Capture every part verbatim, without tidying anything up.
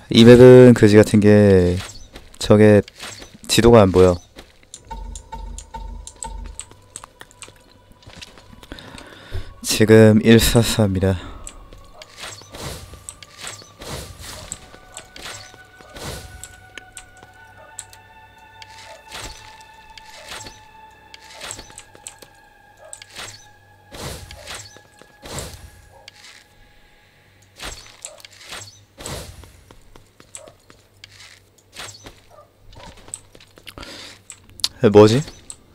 이 맵은 그지 같은 게 저게 지도가 안 보여. 지금 일사사입니다. 뭐지?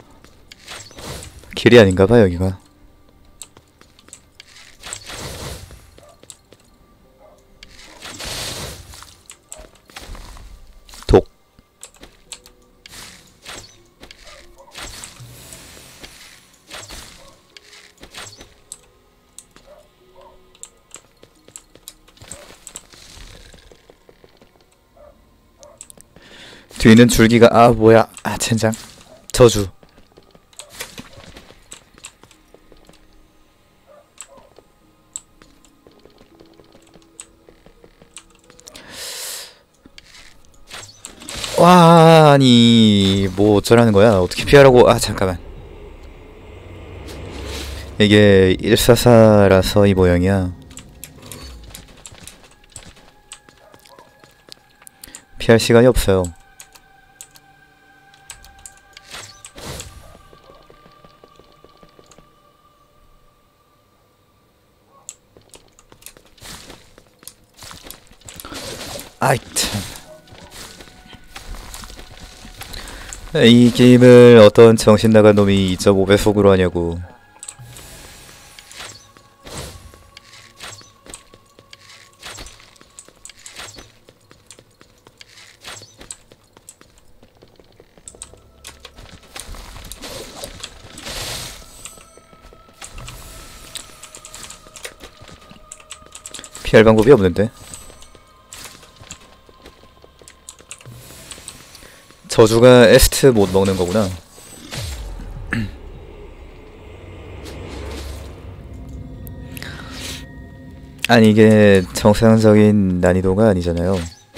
길이 아닌가봐 여기가. 독. 뒤는 줄기가 아 뭐야 아 젠장. 저주. 와 아니 뭐 어쩌라는 거야. 어떻게 피하라고. 아 잠깐만. 이게 일사사라서 이 모양이야. 피할 시간이 없어요. 아이 참. 이 게임을 어떤 정신 나간 놈이 이 점 오 배속으로 하냐고. 피할 방법이 없는데. 저주가 에스트 못 먹는 거구나. 아니 이게 정상적인 난이도가 아니잖아요.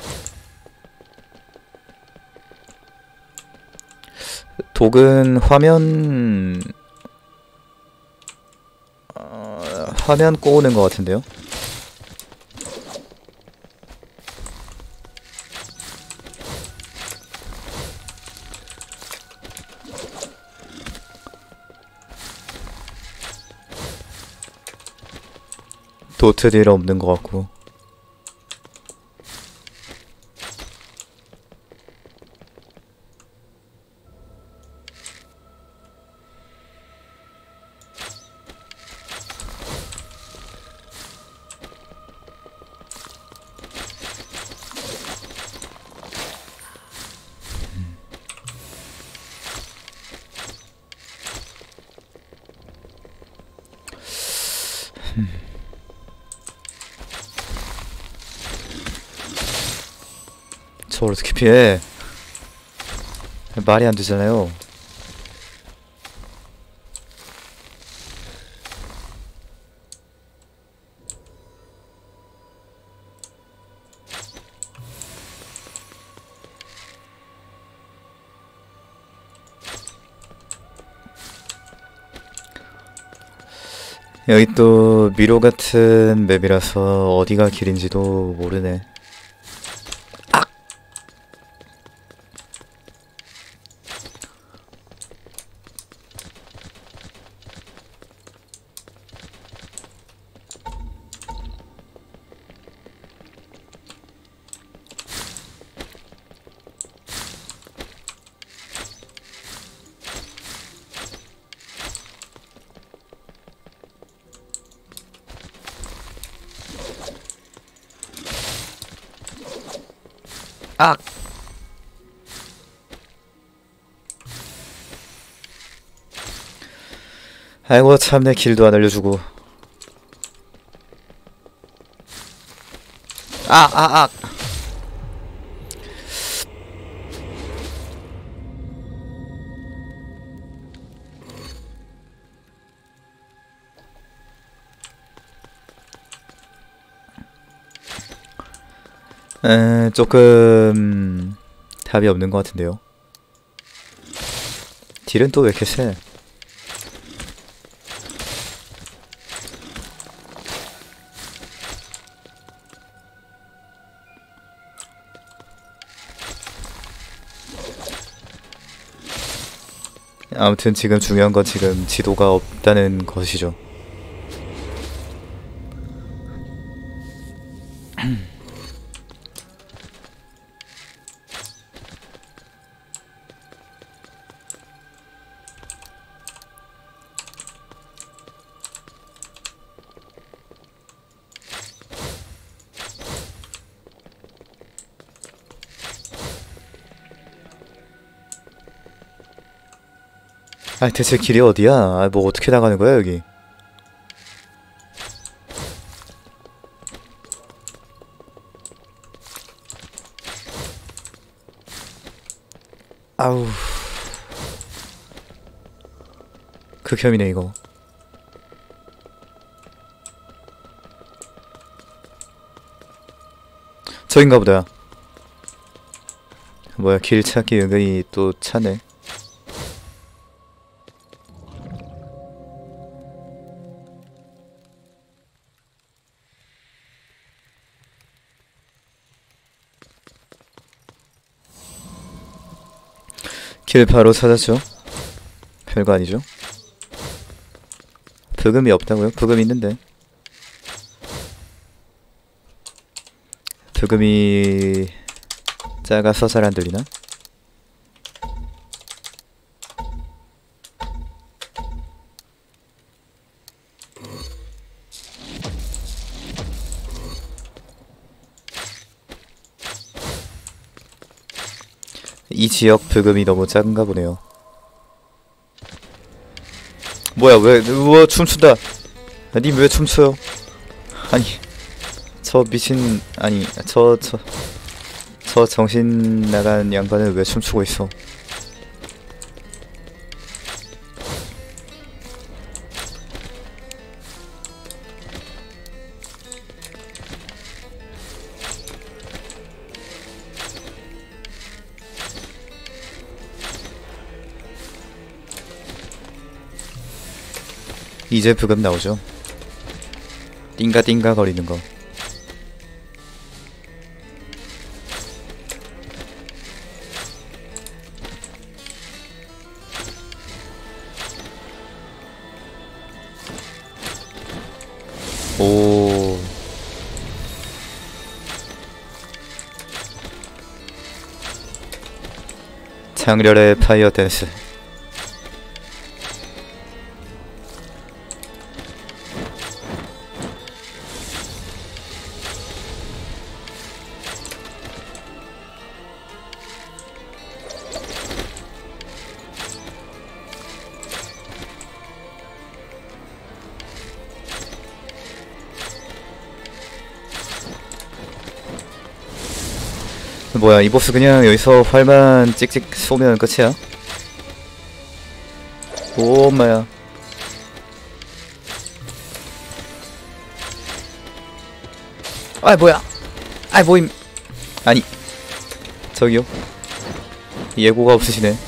독은 화면 어, 화면 꼬우는 것 같은데요. 도트 딜 없는 것 같고. 저걸 어떻게 피해? 말이 안 되잖아요. 여기 또 미로 같은 맵이라서 어디가 길인지도 모르네. 악! 아이고 참내 길도 안 알려주고. 아! 아! 아! 에, 조금 답이 없는 것 같은데요. 딜은 또 왜 이렇게 세? 아무튼 지금 중요한 건 지금 지도가 없다는 것이죠. 아 대체 길이 어디야? 아, 뭐 어떻게 나가는 거야 여기? 아우 극혐이네 이거. 저긴가 보다. 뭐야 길 찾기 은근히 또 차네. 길 바로 찾았죠. 별거 아니죠. 부금이 없다고요? 부금 있는데. 부금이 작아서 잘 안 들리나? 이 지역 부금이 너무 작은가 보네요. 뭐야 왜 우와 춤춘다. 님 왜 춤춰요? 아니 저 미친 아니 저 저 저 정신 나간 양반은 왜 춤추고 있어? 이제 부금 나오죠. 띵가띵가 거리는 거. 오. 장렬의 파이어 댄스. 뭐야 이 보스 그냥 여기서 활만 찍찍 쏘면 끝이야? 오 엄마야. 아 뭐야 아 뭐임. 아니 저기요 예고가 없으시네.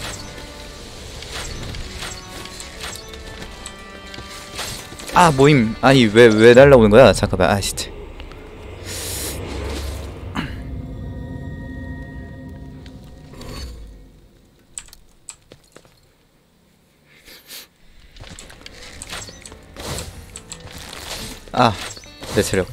아 뭐임. 아니 왜 왜 날라오는 거야? 잠깐만 아 진짜. 아, 내 체력.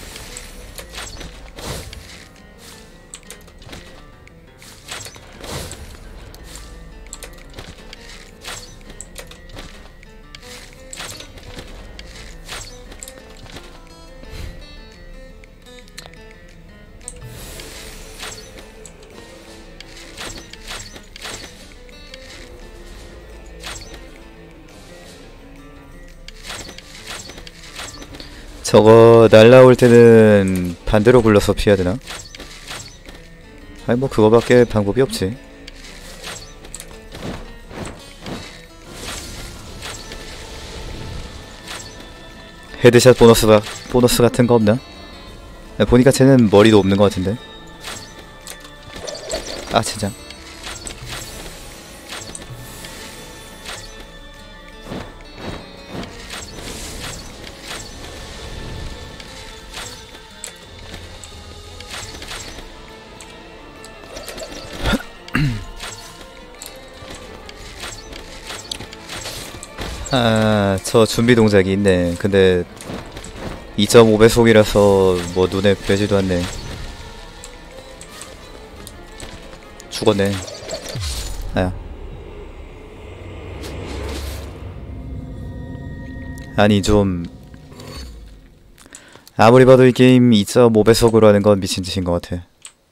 저거 날라올 때는 반대로 굴러서 피해야 되나? 아니 뭐 그거밖에 방법이 없지. 헤드샷 보너스가 보너스 같은 거 없나? 야, 보니까 쟤는 머리도 없는 것 같은데. 아 진짜. 아, 저 준비 동작이 있네. 근데 이 점 오 배속이라서 뭐 눈에 뵈지도 않네. 죽었네. 아야. 아니 좀 아무리 봐도 이 게임 이 점 오 배속으로 하는 건 미친 짓인 것 같아.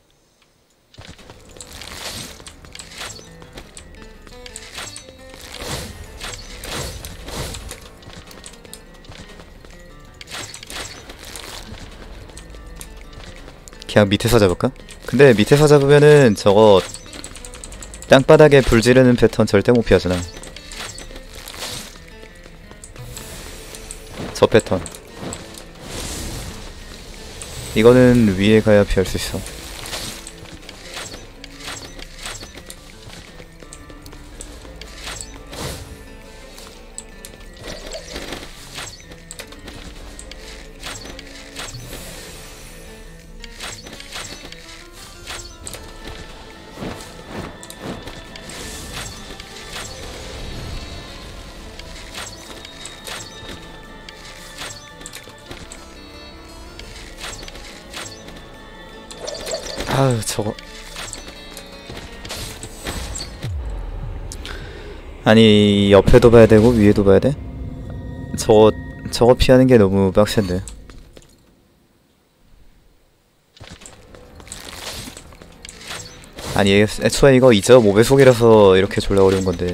그냥 밑에서 잡을까? 근데 밑에서 잡으면은 저거 땅바닥에 불 지르는 패턴 절대 못 피하잖아. 저 패턴. 이거는 위에 가야 피할 수 있어. 아유 저거. 아니 옆에도 봐야 되고 위에도 봐야 돼? 저거 저거 피하는 게 너무 빡센데. 아니 애초에 이거 이 점 오 배속이라서 이렇게 졸라 어려운 건데.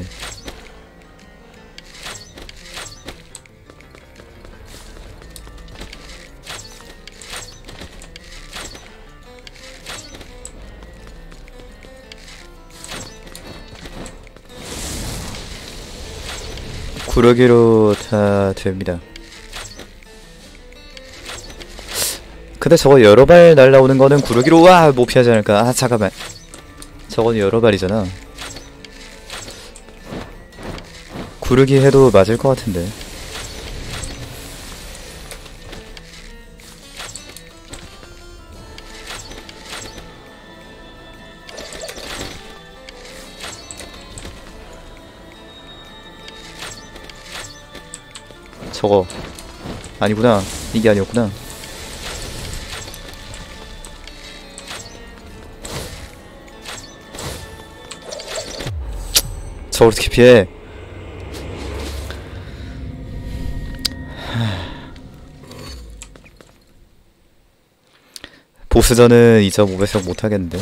구르기로 다 됩니다. 근데 저거 여러 발 날라오는 거는 구르기로 와 못 피하지 않을까? 아 잠깐만. 저건 여러 발이잖아. 구르기 해도 맞을 것 같은데. 저거 아니구나. 이게 아니었구나. 저걸 어떻게 피해? 보스전은 이 점 오 배속 못하겠는데.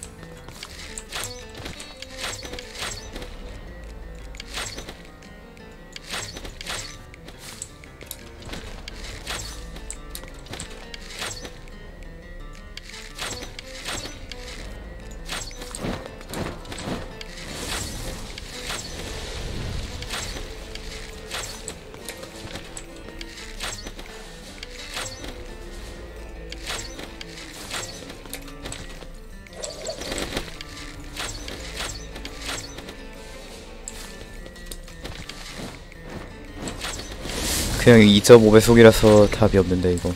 그냥 이 점 오 배속이라서 답이 없는데 이거.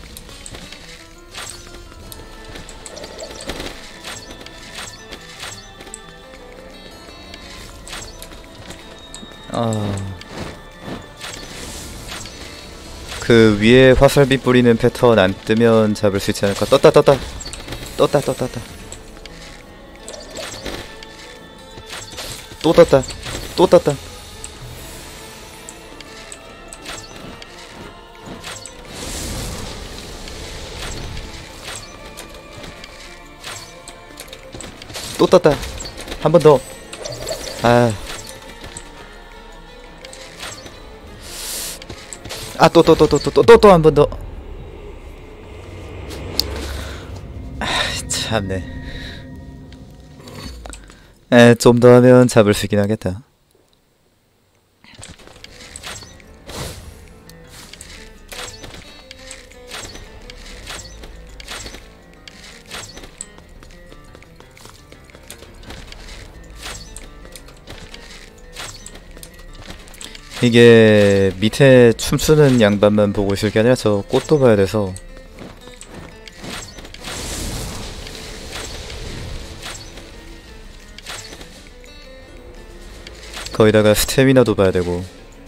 아... 그 위에 화살비 뿌리는 패턴 안 뜨면 잡을 수 있지 않을까? 떴다 떴다 떴다 떴다 떴다 또 떴다 또 떴다. 또 떴다. 한 번 더. 아. 아, 또, 또, 또, 또, 또, 또, 또, 또, 한 번 더. 아, 참네. 에, 좀 더 하면 잡을 수 있긴 하겠다. 이게 밑에 춤추는 양반만 보고 있을 게 아니라 저 꽃도 봐야 돼서. 거기다가 스태미나도 봐야 되고.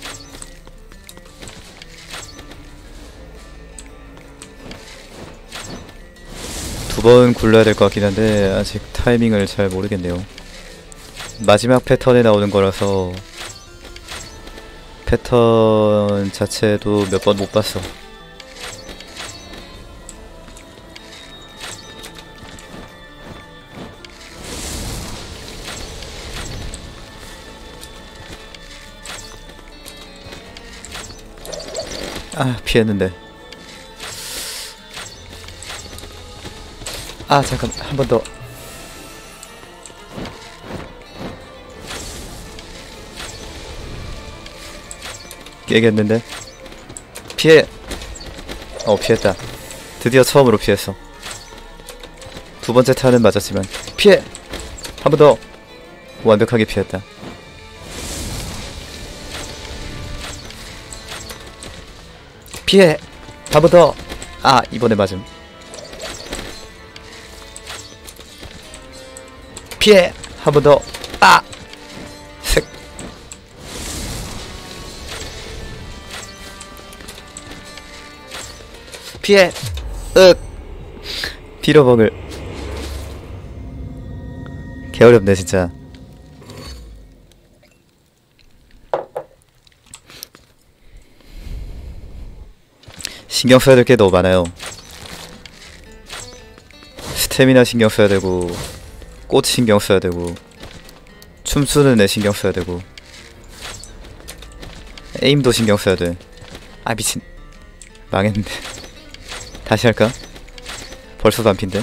두 번 굴러야 될 것 같긴 한데 아직 타이밍을 잘 모르겠네요. 마지막 패턴에 나오는 거라서 패턴 자체도 몇 번 못 봤어. 아, 피했는데. 아, 잠깐, 한 번 더. 깨겠는데? 피해! 어, 피했다. 드디어 처음으로 피했어. 두 번째 타는 맞았지만. 피해! 한 번 더! 완벽하게 피했다. 피해! 한 번 더! 아, 이번에 맞음. 피해! 한 번 더! 아! 색! 피해! 윽! 빌어먹을. 개어렵네 진짜. 신경 써야 될 게 너무 많아요. 스태미나 신경 써야 되고, 꽃 신경 써야 되고, 춤추는 애 신경 써야 되고, 에임도 신경 써야 돼. 아, 미친. 망했는데. 다시 할까? 벌써 반피인데?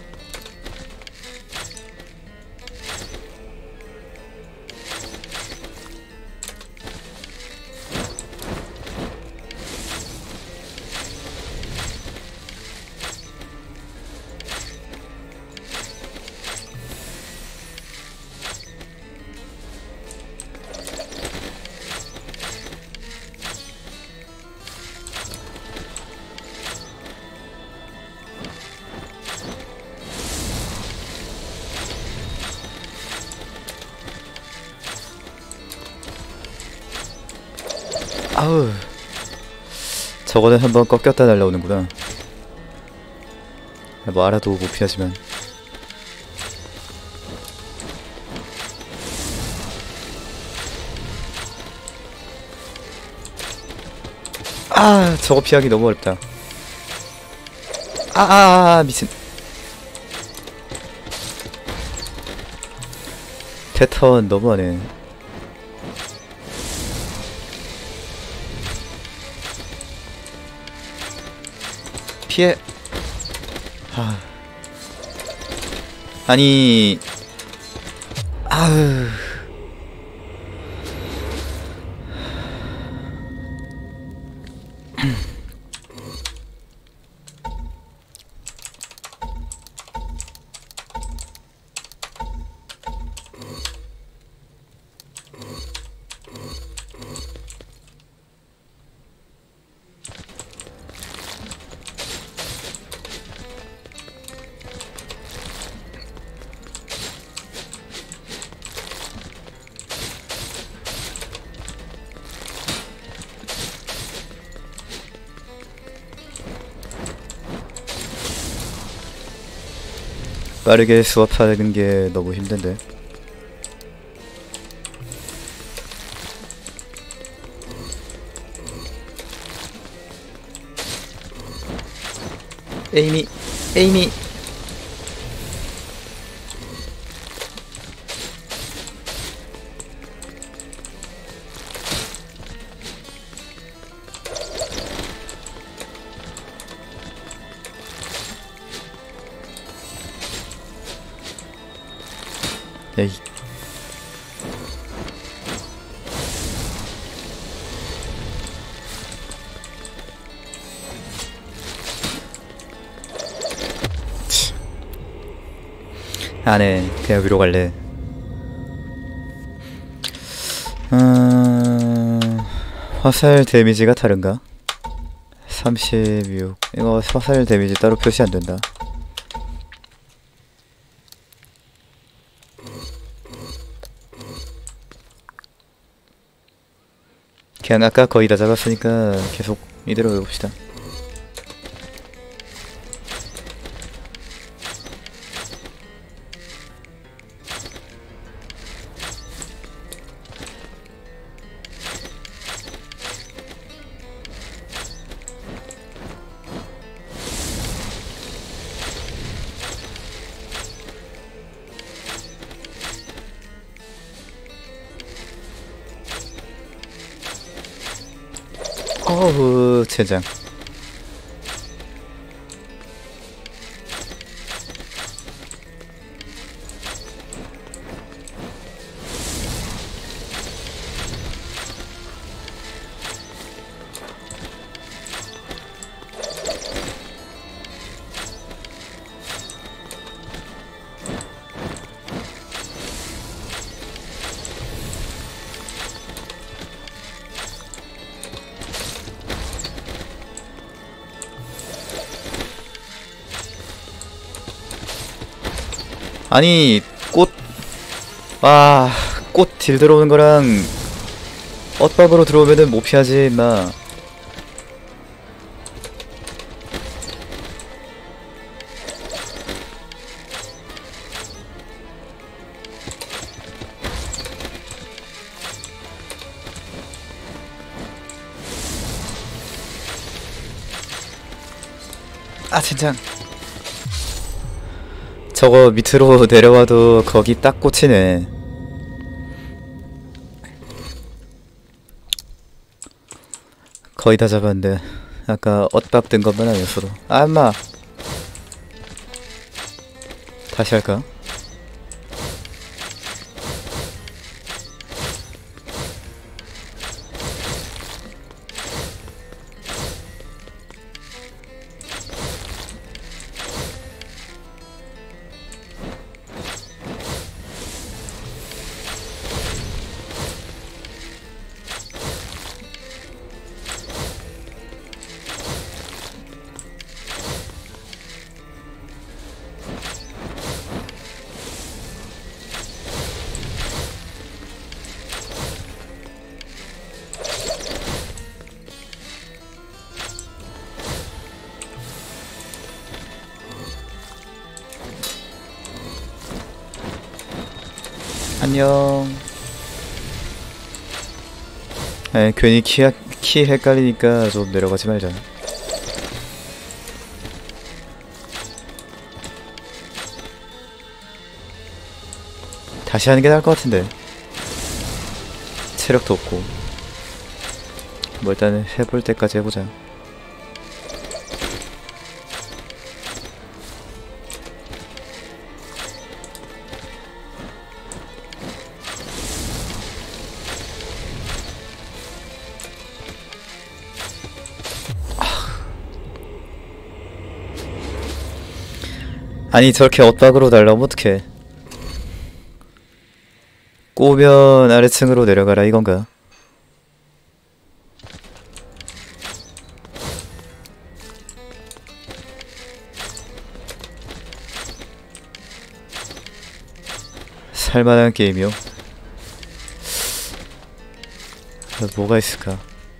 아우, 저거는 한번 꺾였다 날라오는구나. 뭐 알아도 못 피하지만. 아, 저거 피하기 너무 어렵다. 아, 아, 아, 미친. 패턴 너무하네. 피해. 하. 아니. 아으. 빠르게 수업하는 게 너무 힘든데. 에이미, 에이미. 에이. 안해. 그냥 위로 갈래. 음... 화살 데미지가 다른가? 삼십육. 이거 화살 데미지 따로 표시 안 된다. 그냥 아까 거의 다 잡았으니까 계속 이대로 해봅시다. 어우, 젠장. 아니 꽃, 아, 꽃 딜 들어오는 거랑 엇박으로 들어오면은 못 피하지 임마. 아 젠장. 저거 밑으로 내려와도 거기 딱 꽂히네. 거의 다 잡았는데 아까 엇밥 든 것만 아니었어도. 아 인마, 다시 할까? 안녕. 에 괜히 키, 키 헷갈리니까 좀 내려가지 말자. 다시 하는 게 나을 것 같은데. 체력도 없고. 뭐 일단은 해볼 때까지 해보자. 아니 저렇게 엇박으로 날라오면 어떡해. 꼬면 아래층으로 내려가라 이건가? 살만한 게임이요? 뭐가 있을까?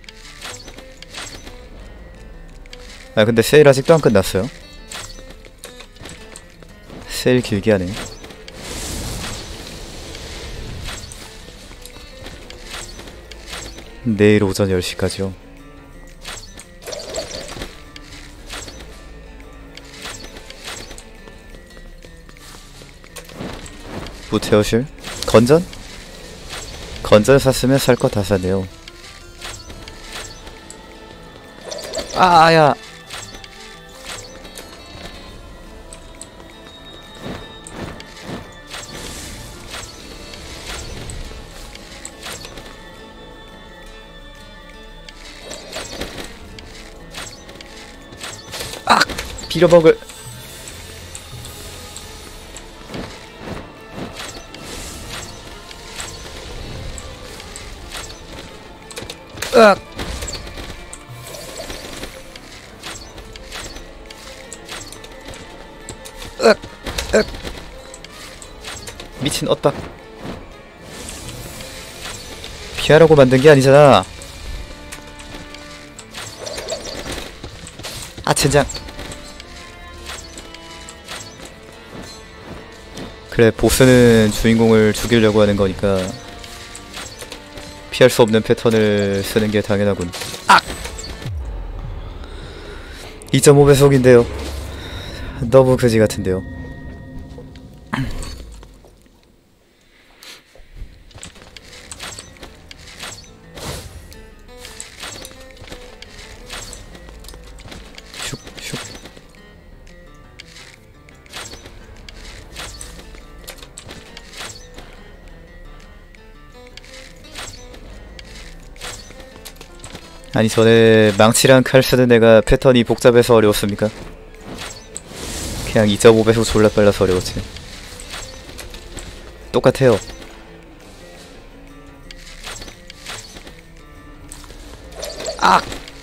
아 근데 세일 아직도 안 끝났어요? 세일 길게 하네. 내일 오전 열 시까지요. 무태어실? 건전? 건전 샀으면 살 거 다 샀네요. 아야. 아! 빌어먹을. 으악! 미친 엇박. 피하라고 만든 게 아니잖아. 아 젠장. 그래, 보스는 주인공을 죽이려고 하는 거니까 피할 수 없는 패턴을 쓰는 게 당연하군. 아! 이 점 오 배속인데요. 너무 그지 같은데요. 슉슉. 아니 전에 망치랑 칼 쓰는 애가 패턴이 복잡해서 어려웠습니까? 그냥 이 점 오 배속 졸라 빨라서 어려웠지. 똑같아요. 아!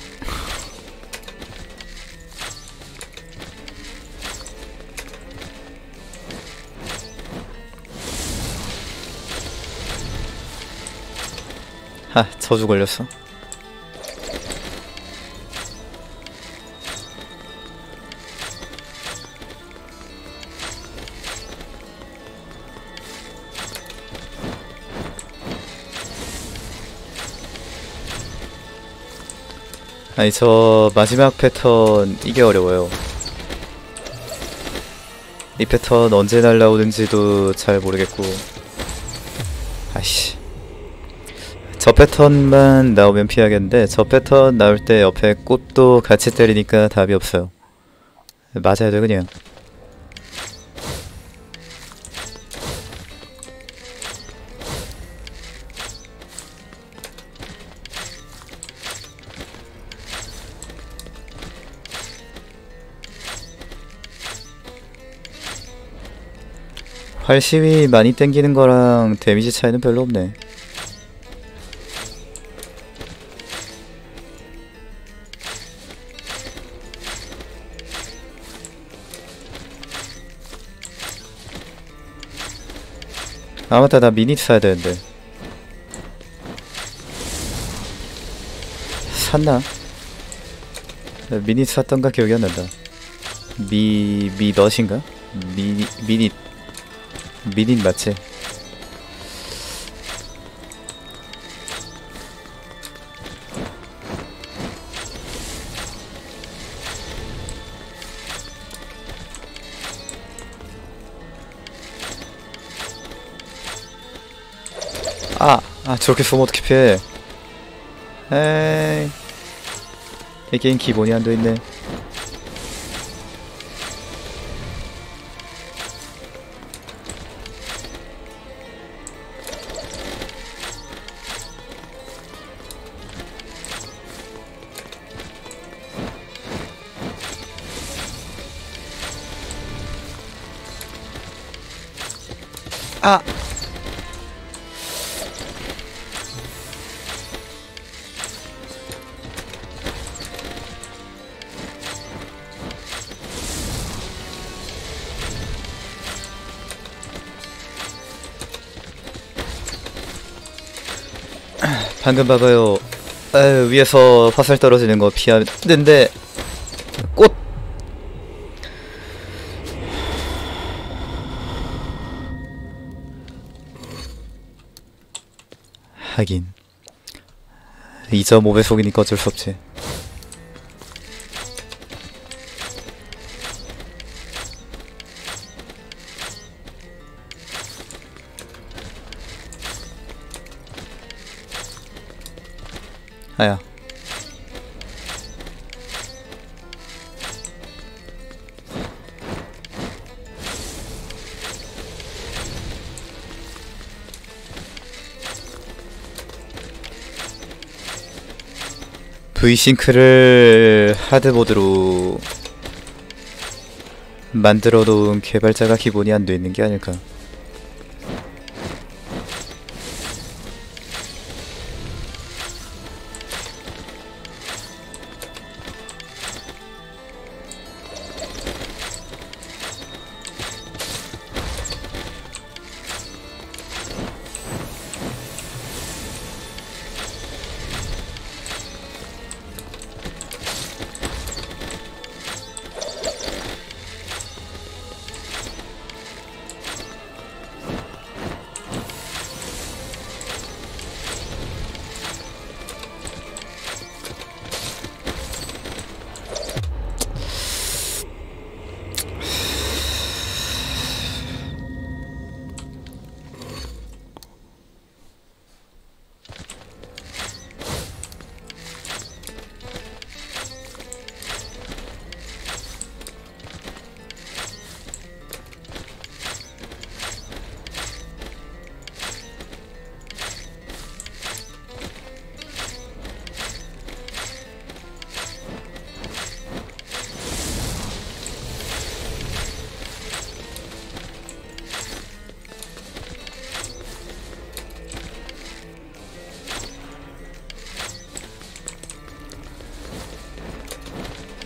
하, 저주 걸렸어. 아니 저 마지막 패턴 이게 어려워요. 이 패턴 언제 날라오는지도 잘 모르겠고. 아이씨, 저 패턴만 나오면 피하겠는데 저 패턴 나올 때 옆에 꽃도 같이 때리니까 답이 없어요. 맞아야 돼 그냥. 활시위 많이 땡기는 거랑 데미지 차이는 별로 없네. 아 맞다, 나 미니 사야 되는데. 샀나? 미니 샀던가 기억이 안 난다. 미... 미넛인가? 미니... 미닛 미닛 맞지? 아! 아 저렇게 쏘면 어떻게 피해. 에이, 이 게임 기본이 안 돼있네. 아! 방금 봐봐요. 아유, 위에서 화살 떨어지는 거 피하는데 꽃! 하긴 이 점 오 배속이니까 어쩔 수 없지. 아야. V싱크를 하드모드로 만들어 놓은 개발자가 기본이 안 돼 있는 게 아닐까.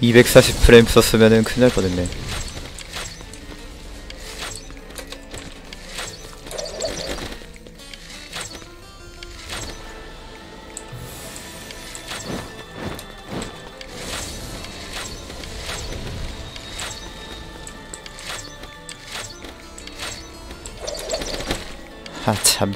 이백사십 프레임 썼으면은 큰일 날 뻔했네. 아 참네.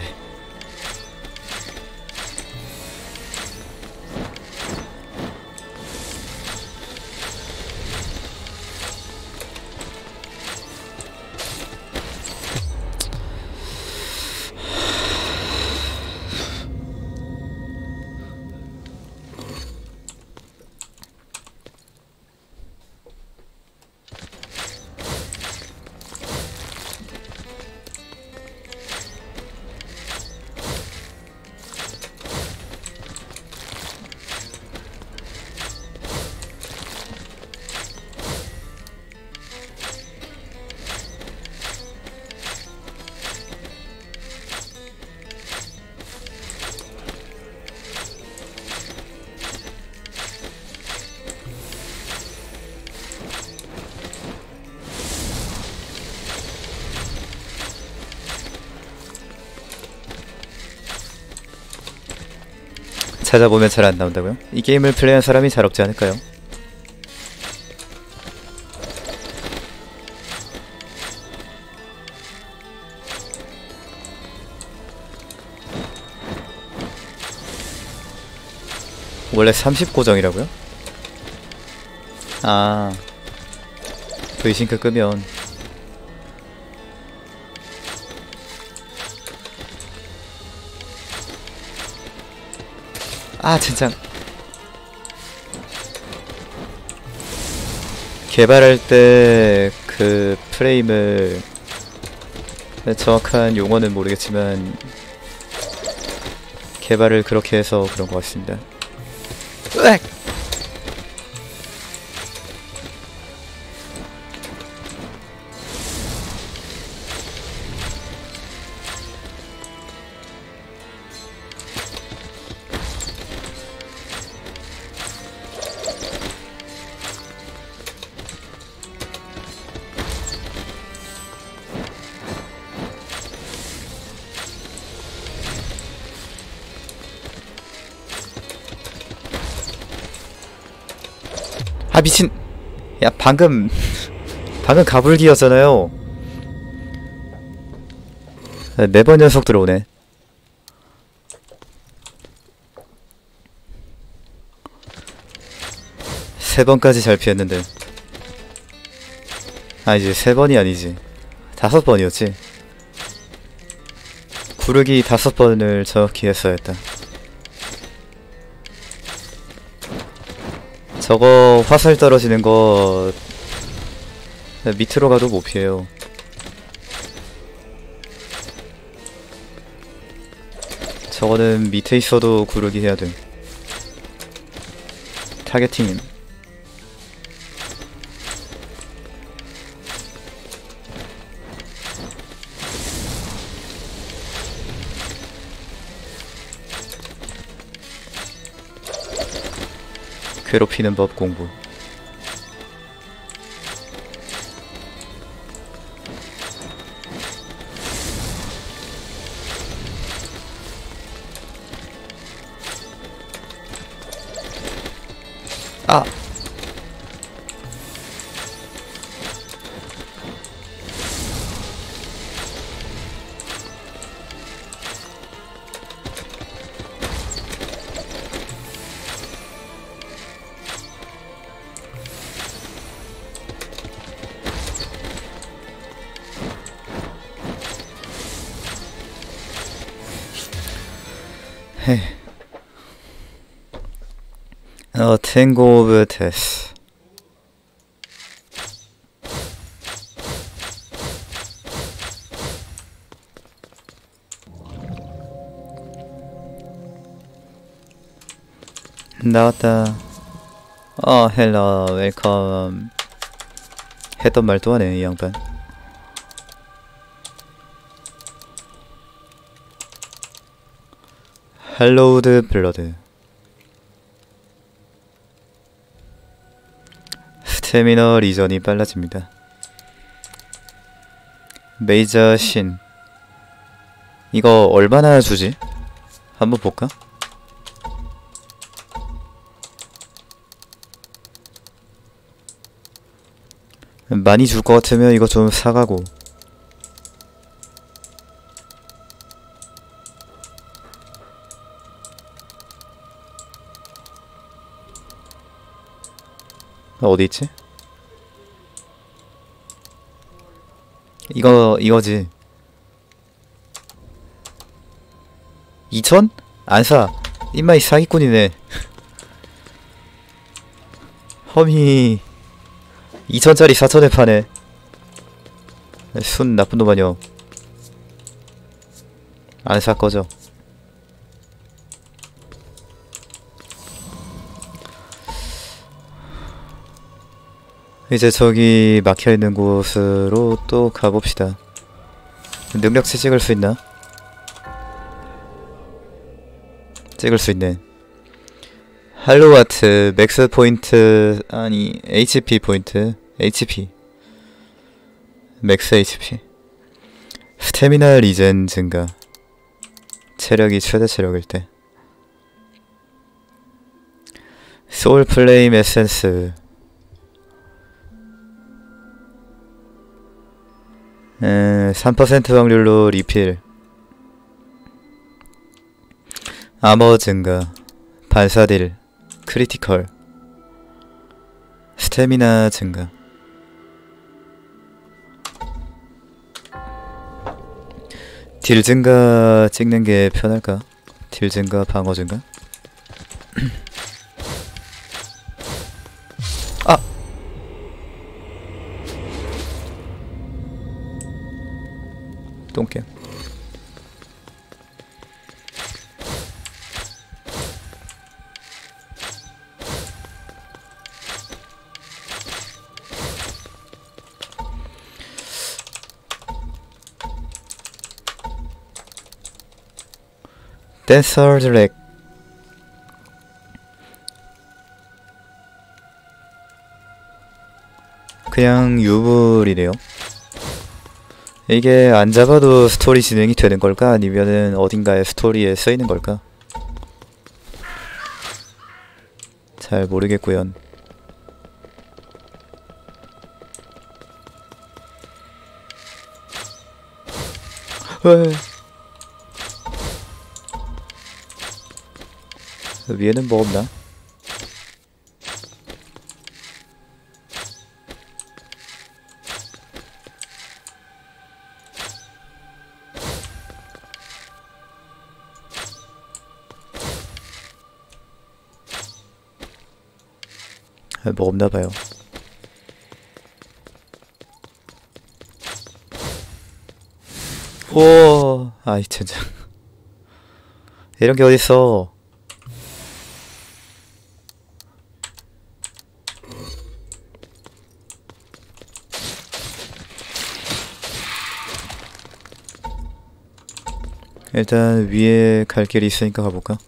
찾아보면 잘 안 나온다고요? 이 게임을 플레이한 사람이 잘 없지 않을까요? 원래 삼십 고정이라고요? 아, V싱크 끄면 아 진짜 개발할 때 그 프레임을 정확한 용어는 모르겠지만 개발을 그렇게 해서 그런 것 같습니다. 으악! 아 미친. 야 방금 방금 가불기였잖아요. 매번 연속 들어오네. 세 번까지 잘 피했는데. 아 이제 세 번이 아니지 다섯 번이었지. 구르기 다섯 번을 정확히 했어야 했다. 저거 화살 떨어지는 거 밑으로 가도 못 피해요. 저거는 밑에 있어도 구르기 해야 돼. 타겟팅. 괴롭히는 법 공부. 아! 헤. 어, 탱고 오브 데스. 나왔다. 어, 헬로, 웰컴. 했던 말도 하네, 이 양반. 할로우드 블러드. 스태미너 리전이 빨라집니다. 메이저 신 이거 얼마나 주지? 한번 볼까? 많이 줄 것 같으면 이거 좀 사가고. 어디 있지? 이거 이거지. 이천? 안 사. 입맛이 사기꾼이네. 험이 이천짜리 사천에 파네. 순 나쁜 놈 아니여. 안 살 거죠. 이제 저기 막혀있는 곳으로 또 가봅시다. 능력치 찍을 수 있나? 찍을 수 있네. 할로와트 맥스 포인트 아니 에이치피 포인트 에이치피 맥스 에이치피 스태미나 리젠 증가 체력이 최대 체력일 때 소울 플레임 에센스 음, 삼 퍼센트 확률로 리필 아머 증가 반사딜 크리티컬 스태미나 증가 딜 증가 찍는 게 편할까? 딜 증가 방어 증가? 아! 똥겜 댄서즈 렉 그냥 유불이래요. 이게 안 잡아도 스토리 진행이 되는 걸까? 아니면은 어딘가에 스토리에 쓰이는 걸까? 잘 모르겠구연. 왜? 위에는 뭐 없나? 뭐 없나봐요. 오, 아이 진짜 이런 게 어딨어? 일단 위에 갈 길이 있으니까 가볼까?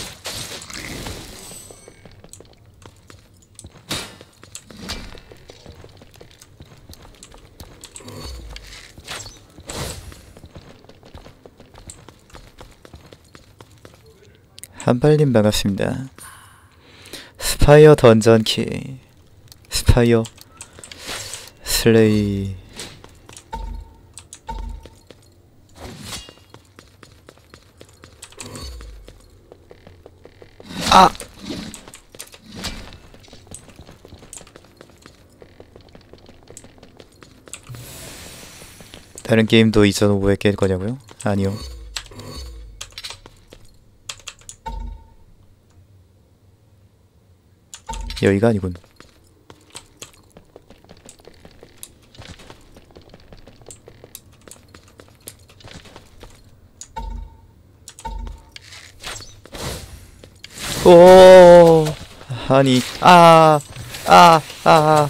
한발님 반갑습니다. 스파이어 던전키 스파이어 슬레이 아! 다른 게임도 이천오백에 깰 거냐고요? 아니요. 여기가 아니군. 오, 아니, 아, 아, 아.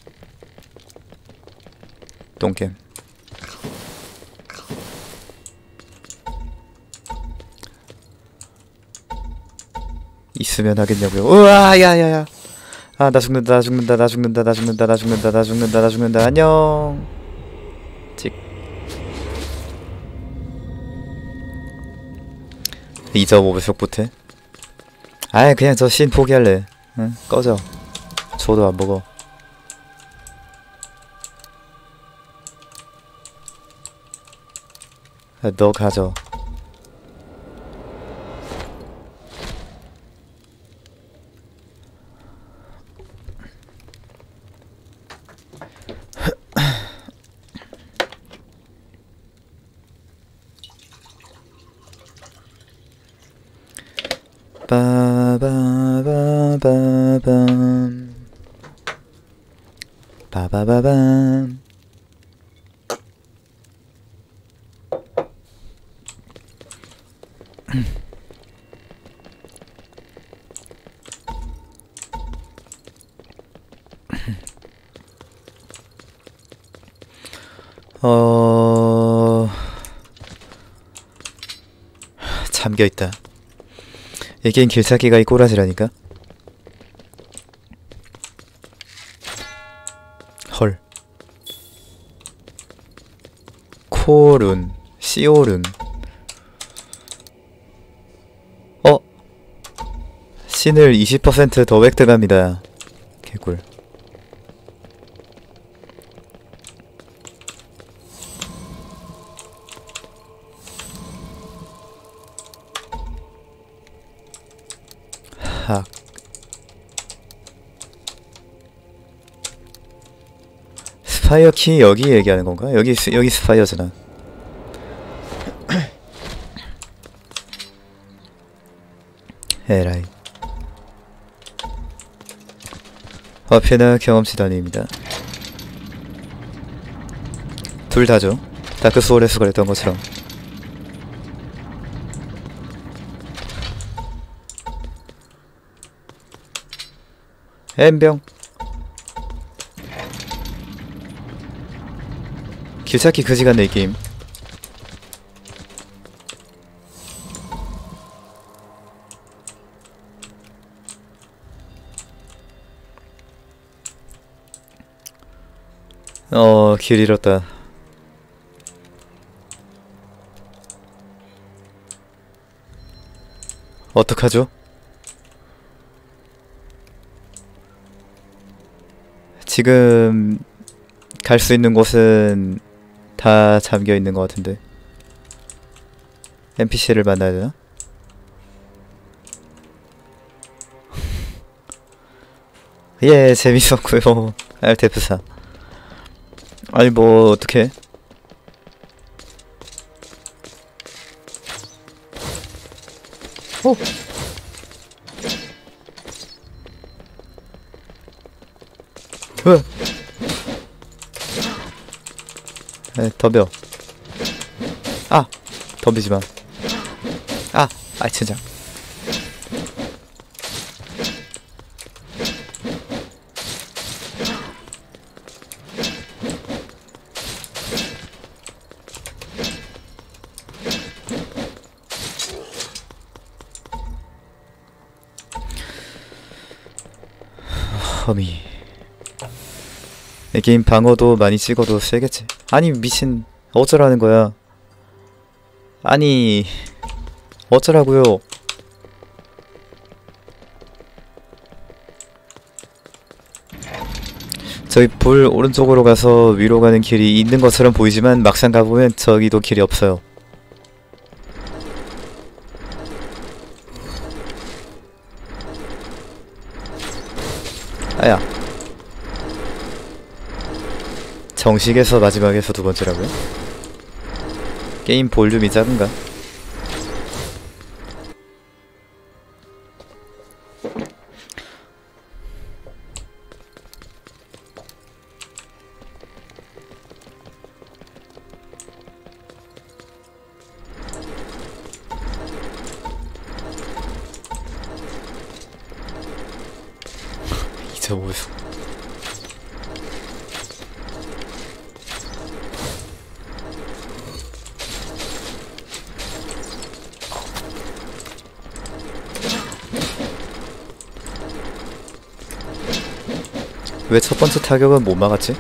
똥겜. 있으면 하겠냐고요. 우와 야야야. 아 나 죽는다 나 죽는다 나 죽는다 나 죽는다 나 죽는다 나 죽는다 나 죽는다 안녕. 찍. 이 점 오 배속 못해? 아이 그냥 저 씬 포기할래. 응 꺼져. 저도 안 먹어. 아, 너 가져. 빠바바바밤 빠바바밤. 어... 잠겨있다. 이 게임 길찾기가 이 꼬라지라니까. 헐. 코룬 시오룬. 어? 신을 이십 퍼센트 더 획득합니다. 개꿀. 학. 스파이어 키 여기 얘기하는 건가? 여기 스, 여기 스파이어잖아. 에라이. 화폐나 경험치 단위입니다. 둘 다죠. 다크 소울에서 그랬던 것처럼. 엠병. 길찾기 그지같네 이 게임. 어, 길 잃었다. 어떡하죠? 지금 갈 수 있는 곳은 다 잠겨 있는 것 같은데. 엔피씨를 만나야 되나? 예, 재밌었고요. 알테프사. 아니 뭐 어떡해. 오! 으! 에, 덤벼. 아! 덤비지마. 아! 아, 진짜. 허미. 이 게임 방어도 많이 찍어도 세겠지. 아니 미친 어쩌라는 거야. 아니 어쩌라고요. 저기 볼 오른쪽으로 가서 위로 가는 길이 있는 것처럼 보이지만 막상 가보면 저기도 길이 없어요. 아야. 정식에서 마지막에서 두 번째라고요? 게임 볼륨이 작은가? 이점 오에서 왜 첫 번째 타격은 못 막았지?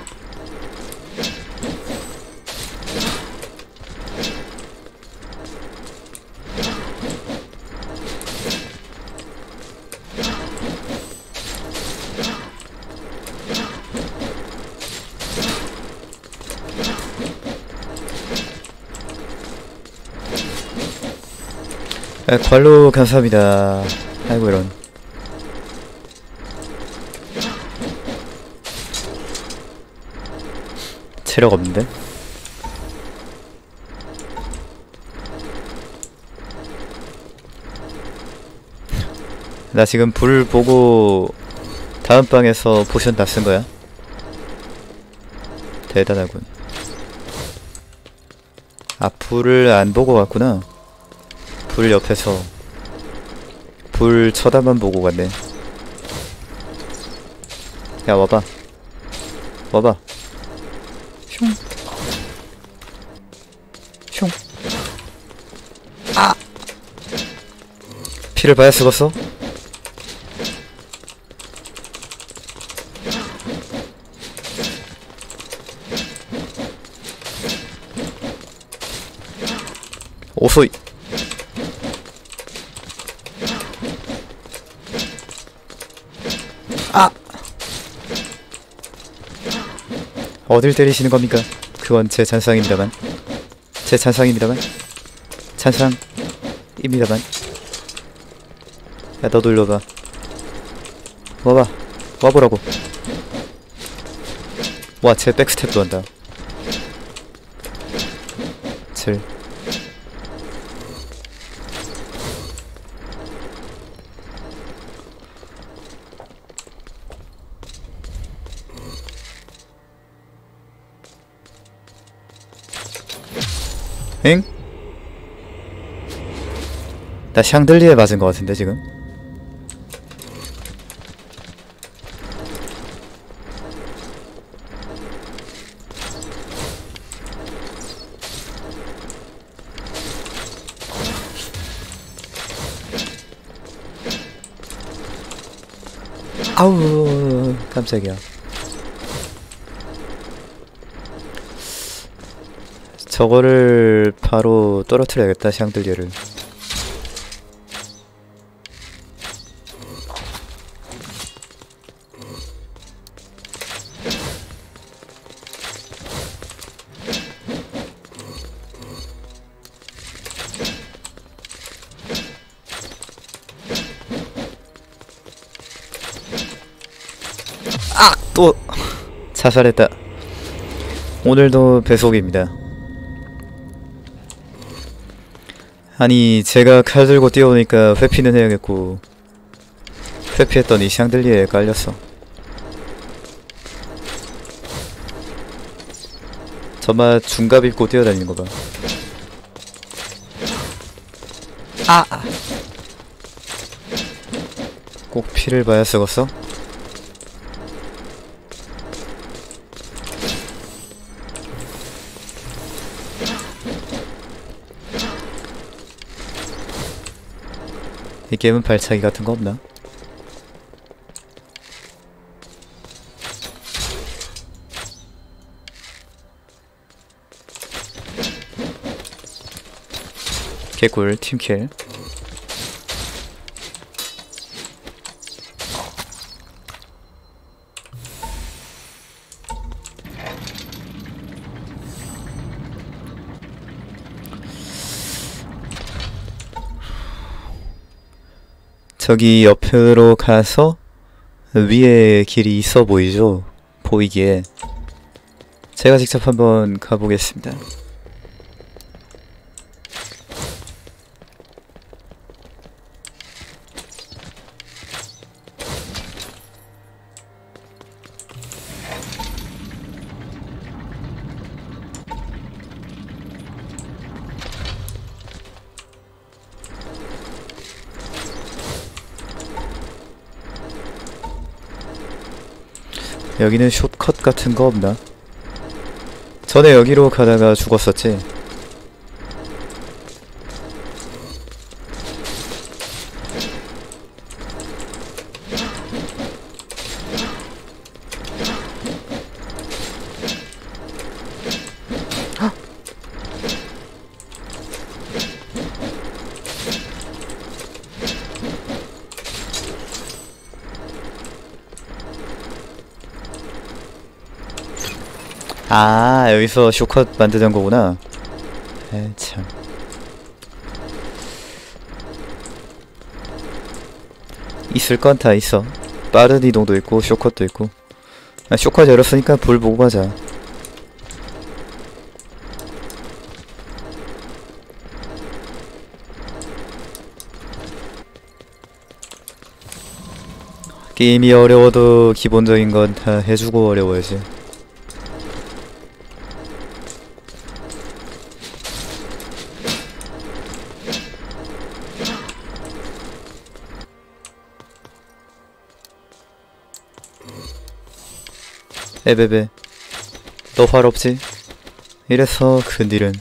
아, 관로 감사합니다. 아이고 이런. 체력 없는데? 나 지금 불 보고 다음 방에서 포션 다 쓴 거야? 대단하군. 아, 불을 안 보고 갔구나. 불 옆에서 불 쳐다만 보고 갔네. 야, 와봐. 와봐. 슝. 슝. 아! 피를 봐야 쓰겄어? 오소이. 아! 어딜 때리시는 겁니까? 그건 제 찬상입니다만. 제 찬상입니다만. 찬상입니다만. 야, 너도 일로 와봐. 와봐. 와보라고. 와, 쟤 백스텝도 한다. 칠. 엥? 나 샹들리에 맞은 것 같은데 지금? 아우 깜짝이야. 저거를 바로 떨어뜨려야겠다, 샹들리에를. 아! 또 자살했다. 오늘도 배속입니다. 아니, 제가 칼 들고 뛰어오니까 회피는 해야겠고, 회피했더니 샹들리에에 깔렸어. 저마 중갑 입고 뛰어다니는 거 봐. 아! 꼭 피를 봐야 쓰겄어? 이 게임은 발차기 같은 거 없나? 개꿀 팀킬. 저기 옆으로 가서 위에 길이 있어 보이죠? 보이기에 제가 직접 한번 가보겠습니다. 여기는 숏컷 같은 거 없나? 전에 여기로 가다가 죽었었지? 아, 여기서 쇼컷 만드는 거구나. 에, 참. 있을 건 다 있어. 빠른 이동도 있고 쇼컷도 있고. 아, 쇼컷 열었으니까 불 보고 가자. 게임이 어려워도 기본적인 건 다 해주고 어려워야지. 에베베, 너 활 없지? 이래서 근딜은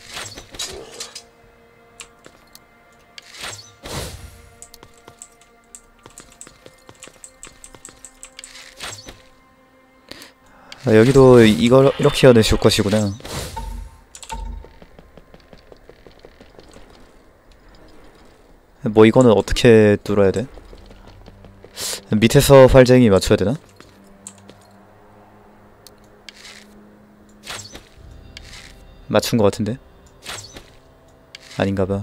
아, 여기도 이걸 이렇게 하는 쇼컷이구나. 뭐 이거는 어떻게 뚫어야 돼? 밑에서 활쟁이 맞춰야 되나? 맞춘 것 같은데? 아닌가봐.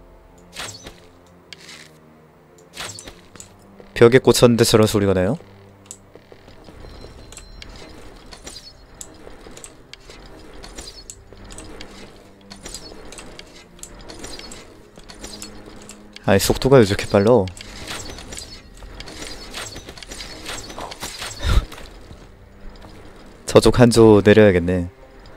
벽에 꽂혔는데 저런 소리가 나요? 아니 속도가 왜 저렇게 빨라? 저쪽 한조 내려야겠네.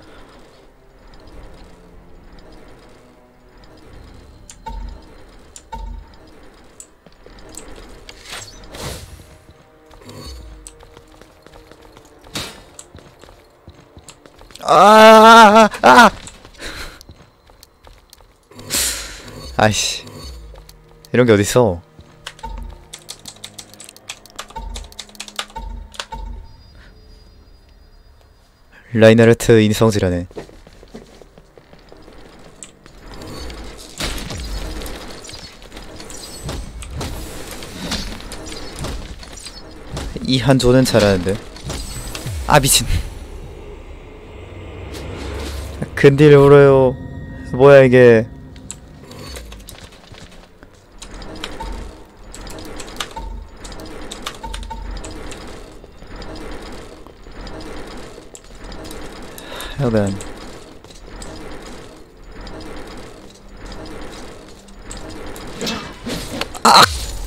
아, 아, 아! 아이씨, 이런 게 어딨어? 라이나르트 인성질하네. 이 한조는 잘하는데. 아 미친. 근딜 울어요. 뭐야 이게. 하여간 아!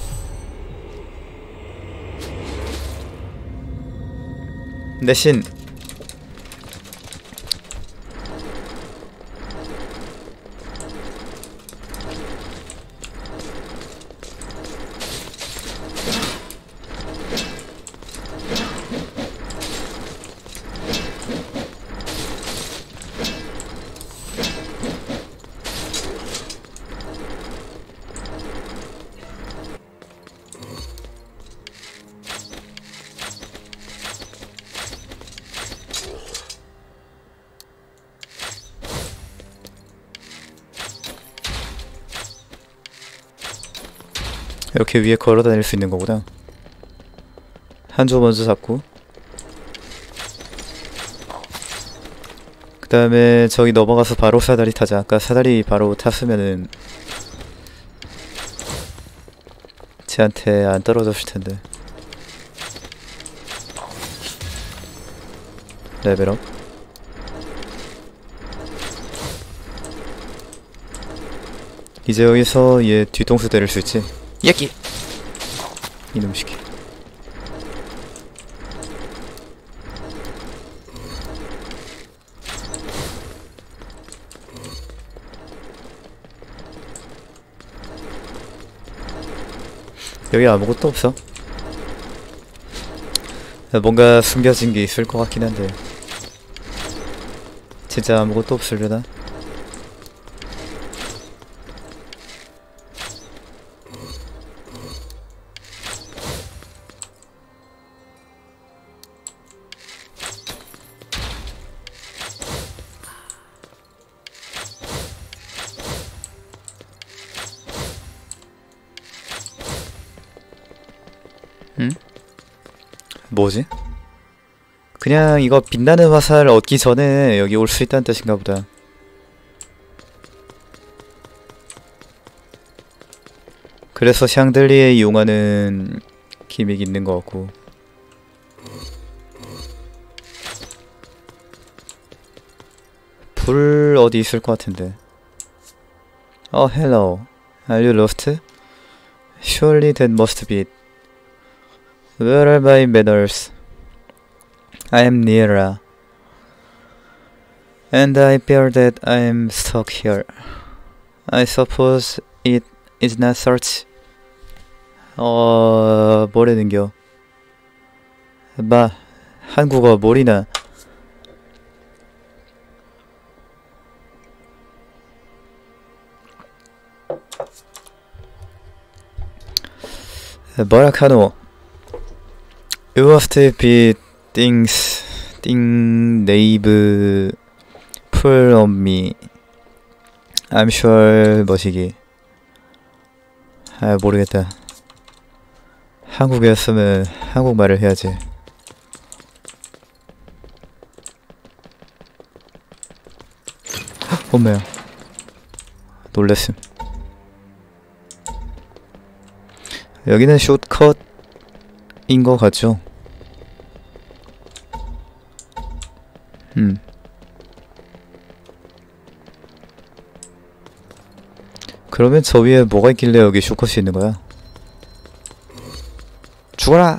내신 이렇게 위에 걸어 다닐 수 있는 거구나. 한조 먼저 잡고, 그 다음에 저기 넘어가서 바로 사다리 타자. 아까 사다리 바로 탔으면은 쟤한테 안 떨어졌을 텐데. 레벨업. 이제 여기서 얘 뒤통수 때릴 수 있지. 야끼! 이놈 시키. 여기 아무것도 없어. 뭔가 숨겨진 게 있을 것 같긴 한데 진짜 아무것도 없으려나? 응? 뭐지? 그냥 이거 빛나는 화살을 얻기 전에 여기 올 수 있다는 뜻인가 보다. 그래서 샹들리에 이용하는 기믹이 있는 것 같고. 불 어디 있을 것 같은데. 어, hello. Are you lost? Surely that must be it. Where are my manners? I am Nira. And I fear that I am stuck here. I suppose it is not such. 어... 뭐래는겨. 마... 한국어 뭐리나. 뭐라카노. You must be things... thing... naive... full of me. I'm sure... 뭐시기. 아 모르겠다. 한국이었으면 한국말을 해야지. 엄마야. 놀랬음. 여기는 숏컷인 것 같죠? 음. 그러면 저 위에 뭐가 있길래 여기 숏컷이 있는 거야? 죽어라!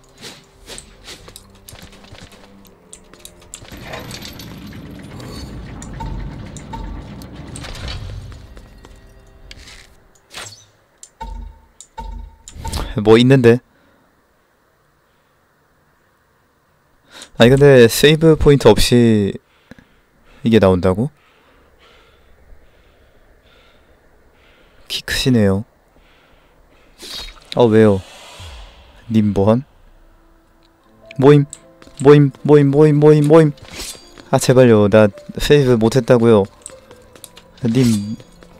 뭐 있는데? 아니 근데 세이브 포인트 없이 이게 나온다고? 키 크시네요. 어 왜요? 님 뭐함? 모임 모임 모임 모임 모임 모임. 아 제발요. 나 세이브 못했다고요. 님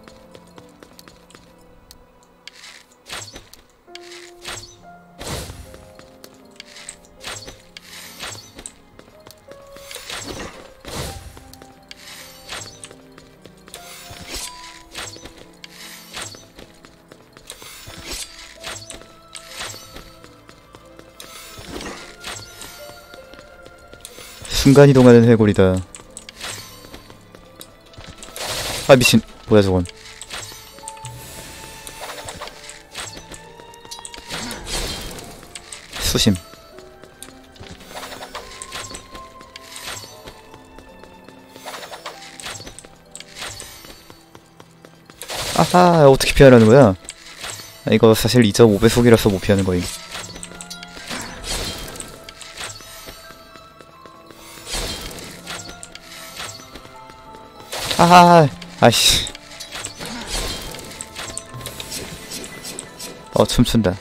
순간이동하는 해골이다. 아 미친. 뭐야 저건. 수심. 아하 어떻게 피하라는 거야? 아, 이거 사실 이 점 오 배속이라서 못 피하는 거임. 아하, 아이씨. 어, 춤춘다.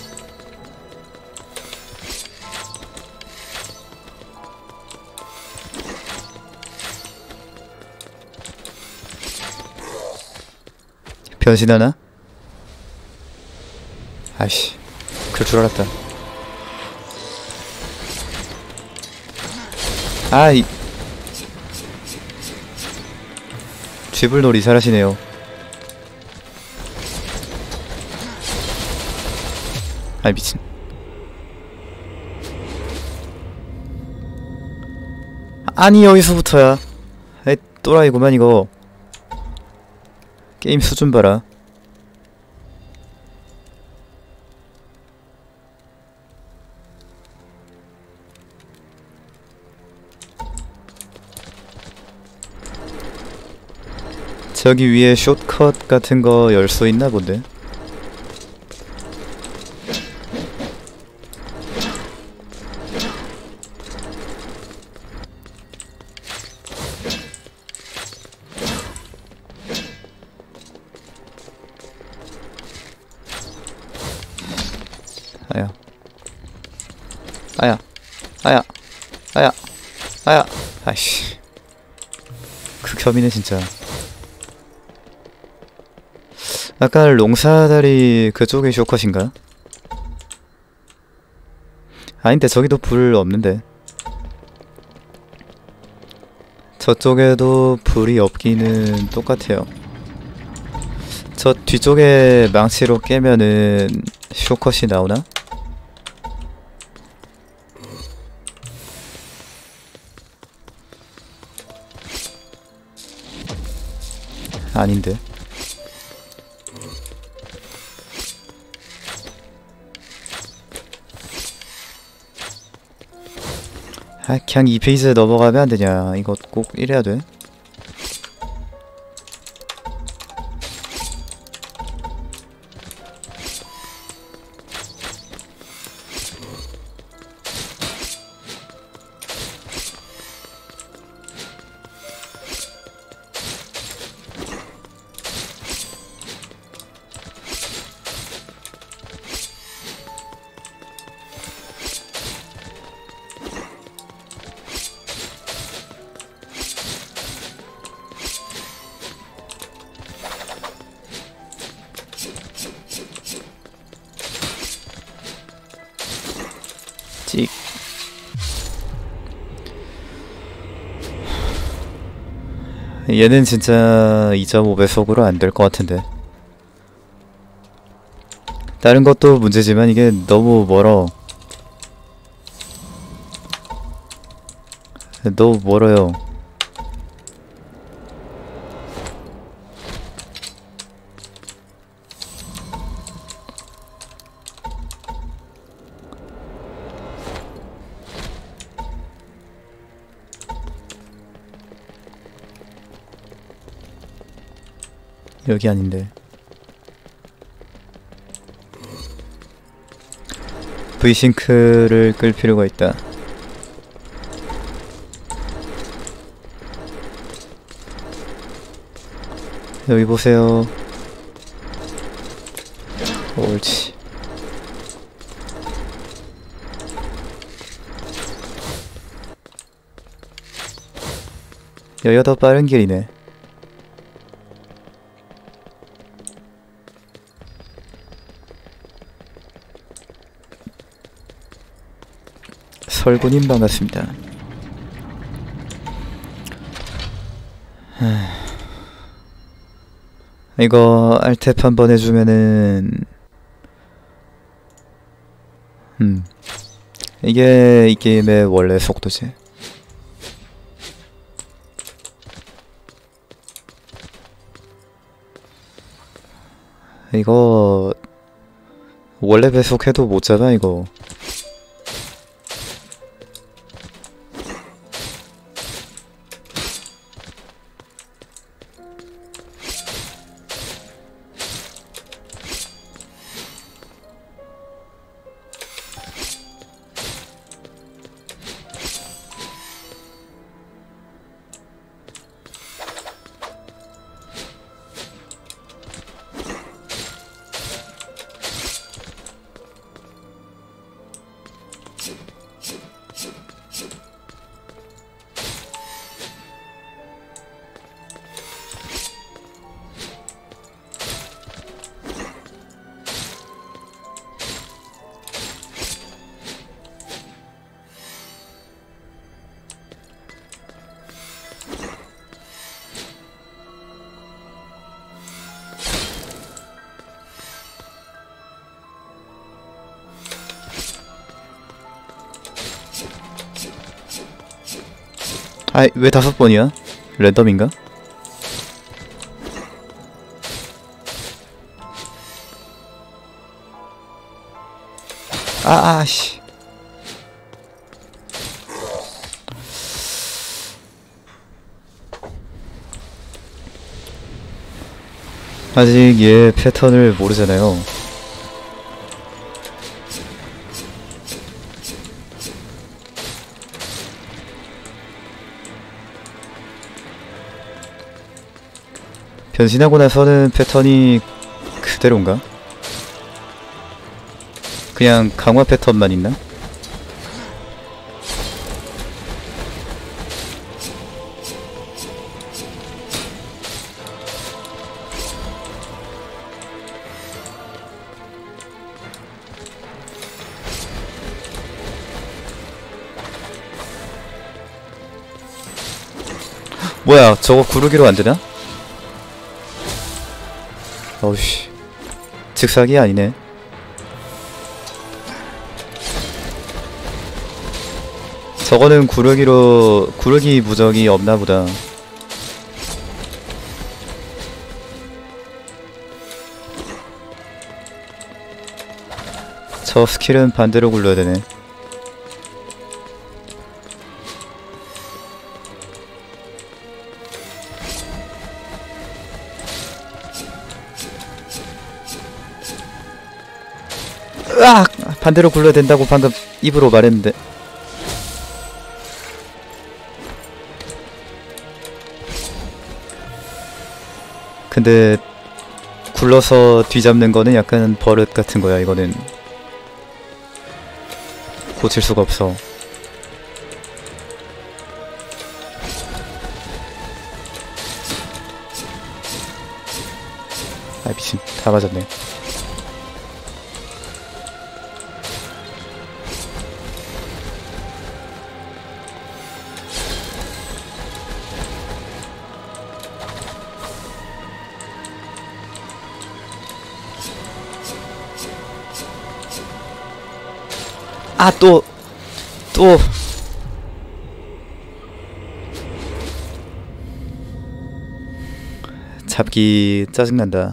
변신하나? 아이씨. 그럴 줄 알았다. 아이. 쥐불놀이 잘하시네요. 아이 미친. 아니 여기서부터야. 에이 또라이구만 이거. 게임 수준 봐라. 저기 위에 숏컷 같은 거 열 수 있나 본데? 아야. 아야. 아야. 아야. 아야. 아이씨. 극혐이네 진짜. 아까 롱사다리 그쪽에 숏컷인가? 아닌데 저기도 불 없는데. 저쪽에도 불이 없기는 똑같아요. 저 뒤쪽에 망치로 깨면은 쇼컷이 나오나? 아닌데. 아, 그냥 이 페이지 넘어가면 안 되냐. 이거 꼭 이래야 돼. 찍. 얘는 진짜 이 점 오 배속으로 안 될 것 같은데. 다른 것도 문제지만 이게 너무 멀어. 너무 멀어요. 여기 아닌데. V싱크를 끌 필요가 있다. 여기 보세요. 옳지. 여기가 더 빠른 길이네. 설군님 반갑습니다. 이거 알탭 한번 해주면은 음 이게 이 게임의 원래 속도지. 이거 원래 배속해도 못 잡아 이거. 아이, 왜 다섯 번이야? 랜덤인가? 아, 아씨. 아직 얘 패턴을 모르잖아요. 변신하고 나서는 패턴이 그대로인가? 그냥 강화 패턴만 있나? 뭐야, 저거 구르기로 안 되나? 어우씨, 즉사기 아니네. 저거는 구르기로 구르기 무적이 없나 보다. 저 스킬은 반대로 굴러야 되네. 으악! 반대로 굴러야 된다고 방금 입으로 말했는데. 근데 굴러서 뒤잡는 거는 약간 버릇 같은 거야. 이거는 고칠 수가 없어. 아 미친, 다 맞았네. 아, 또, 또. 잡기 짜증난다.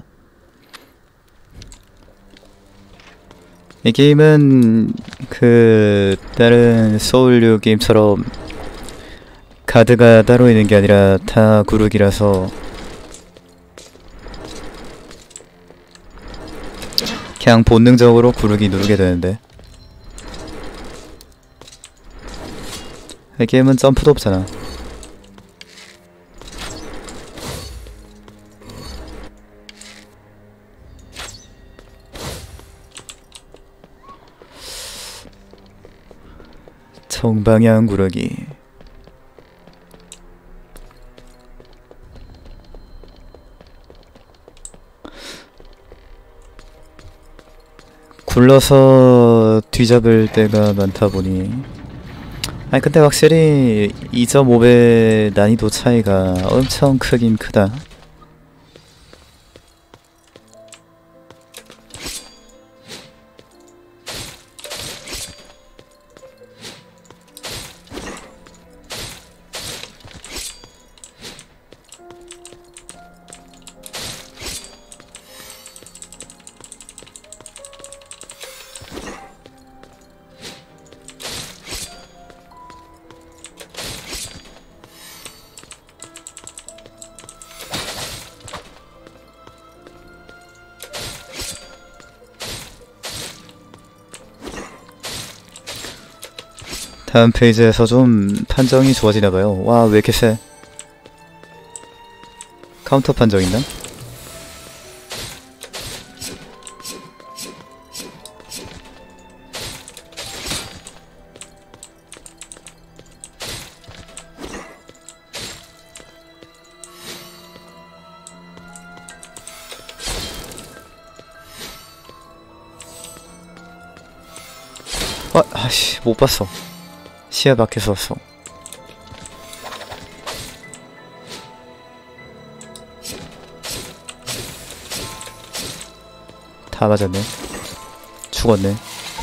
이 게임은 그 다른 소울류 게임처럼 가드가 따로 있는 게 아니라 다 구르기라서 그냥 본능적으로 구르기 누르게 되는데, 이 게임은 점프도 없잖아. 정방향 구르기. 굴러서 뒤잡을 때가 많다 보니. 아니 근데 확실히 이 점 오 배 난이도 차이가 엄청 크긴 크다. 다음 페이지에서 좀 판정이 좋아지나봐요. 와, 왜 이렇게 세? 카운터 판정 있나? 아, 아씨, 못 봤어. 시야 밖에서 왔어. 다 맞았네. 죽었네.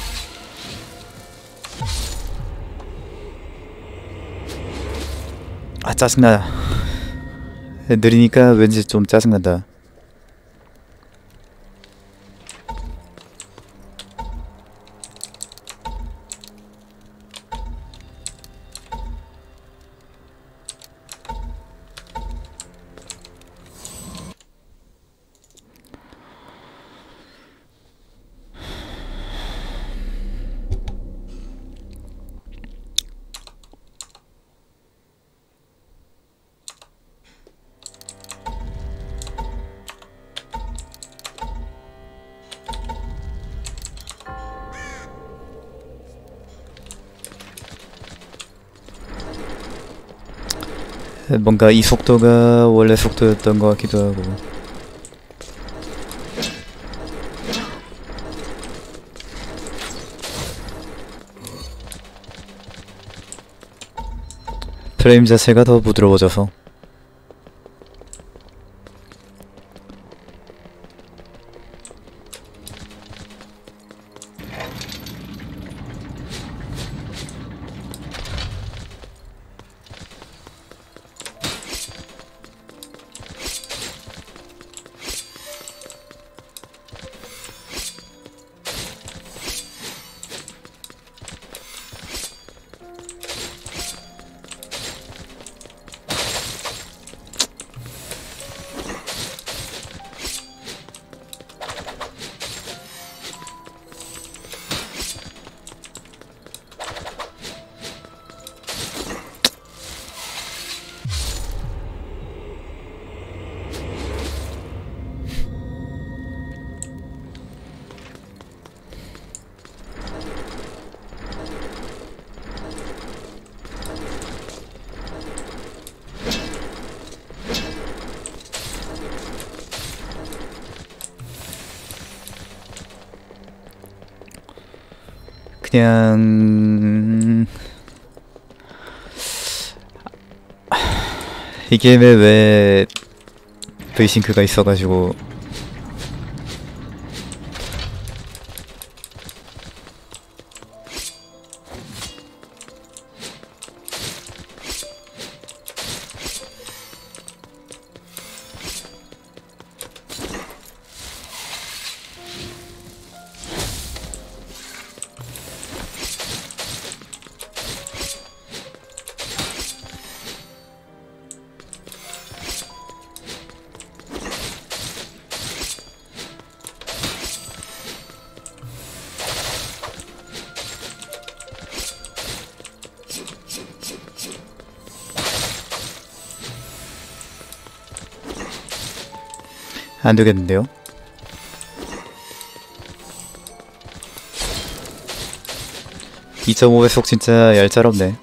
아, 짜증나. 느리니까 왠지 좀 짜증난다. 뭔가 이 속도가 원래 속도였던 것 같기도 하고. 프레임 자체가 더 부드러워져서. 그냥 이 게임에 왜 브이싱크가 있어가지고 안 되겠는데요? 이 점 오 배속 진짜 얄짤없네.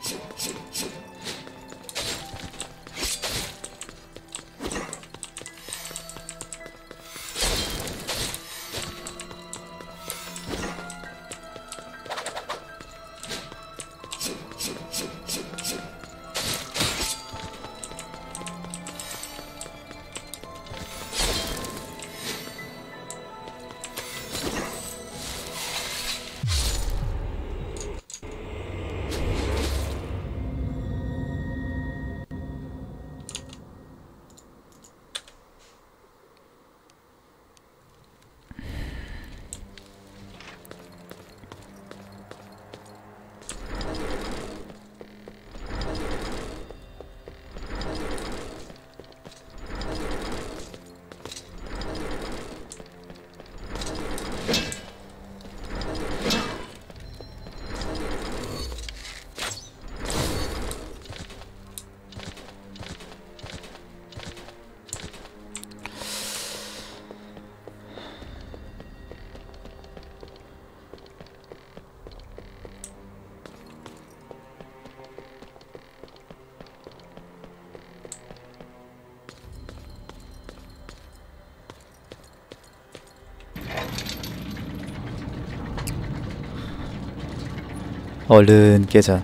얼른 깨자.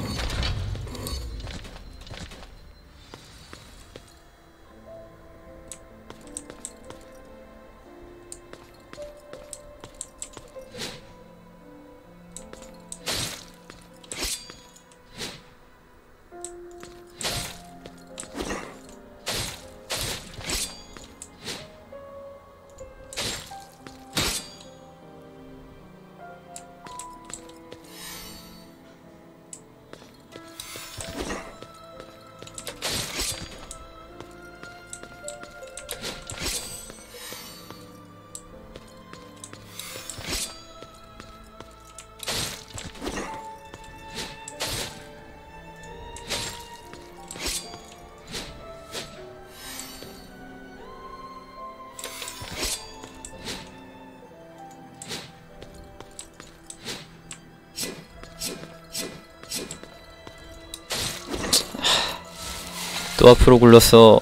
또 앞으로 굴렀어.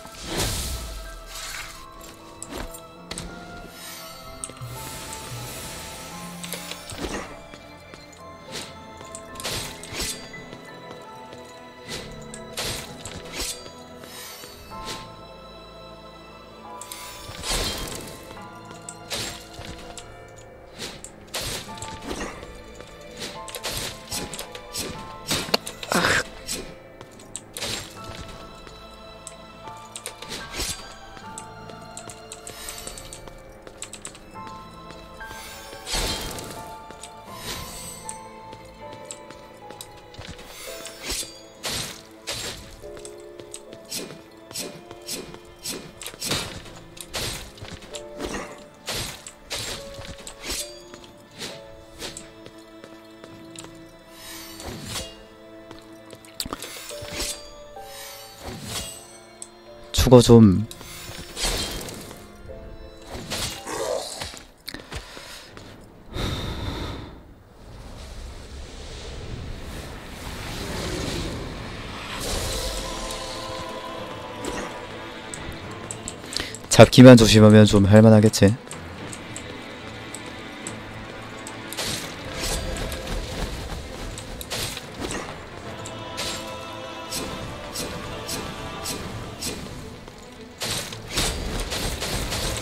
죽어 좀. 잡기만 조심하면 좀 할만하겠지.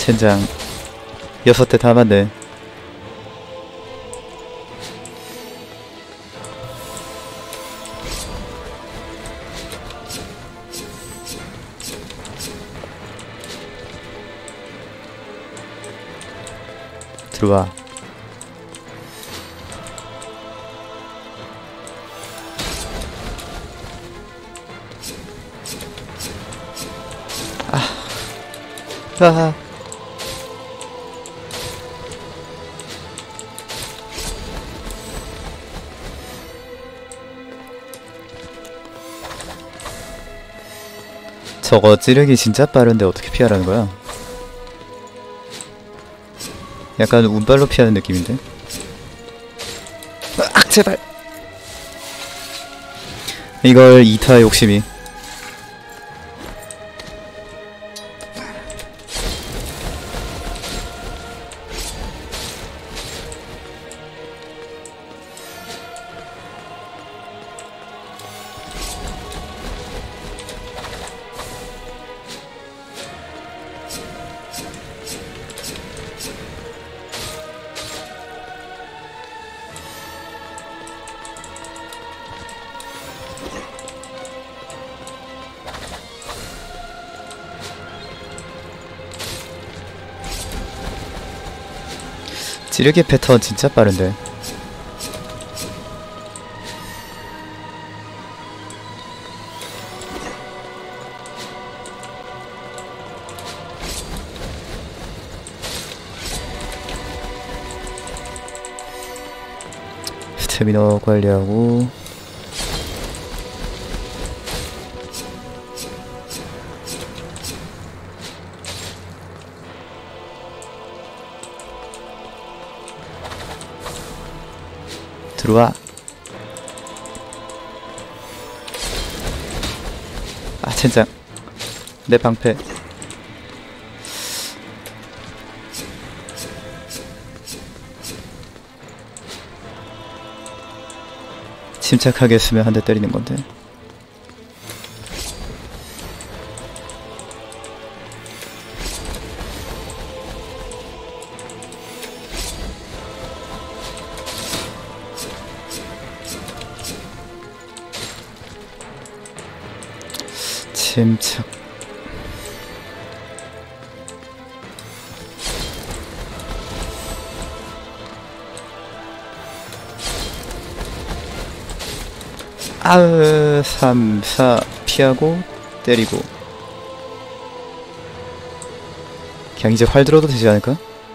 젠장. 여섯 대 다 맞네. 들어와. 아. 아. 저거 찌르기 진짜 빠른데 어떻게 피하라는 거야? 약간 운발로 피하는 느낌인데? 아, 제발! 이걸 이 타 욕심이. 찌르기 패턴 진짜 빠른데. 스태미너 관리하고. 들어와. 아 젠장. 내 방패. 침착하게 했으면 한 대 때리는 건데. 침착. 아으. 삼, 사 피하고 때리고. 그냥 이제 활 들어도 되지 않을까?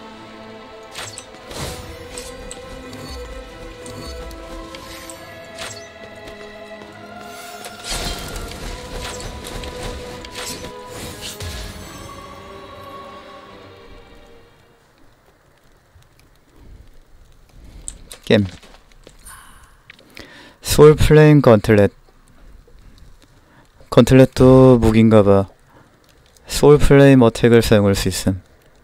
게임. 소울플레임 건틀렛. 건틀렛도 무기인가봐. 소울플레임 어택을 사용할 수 있음.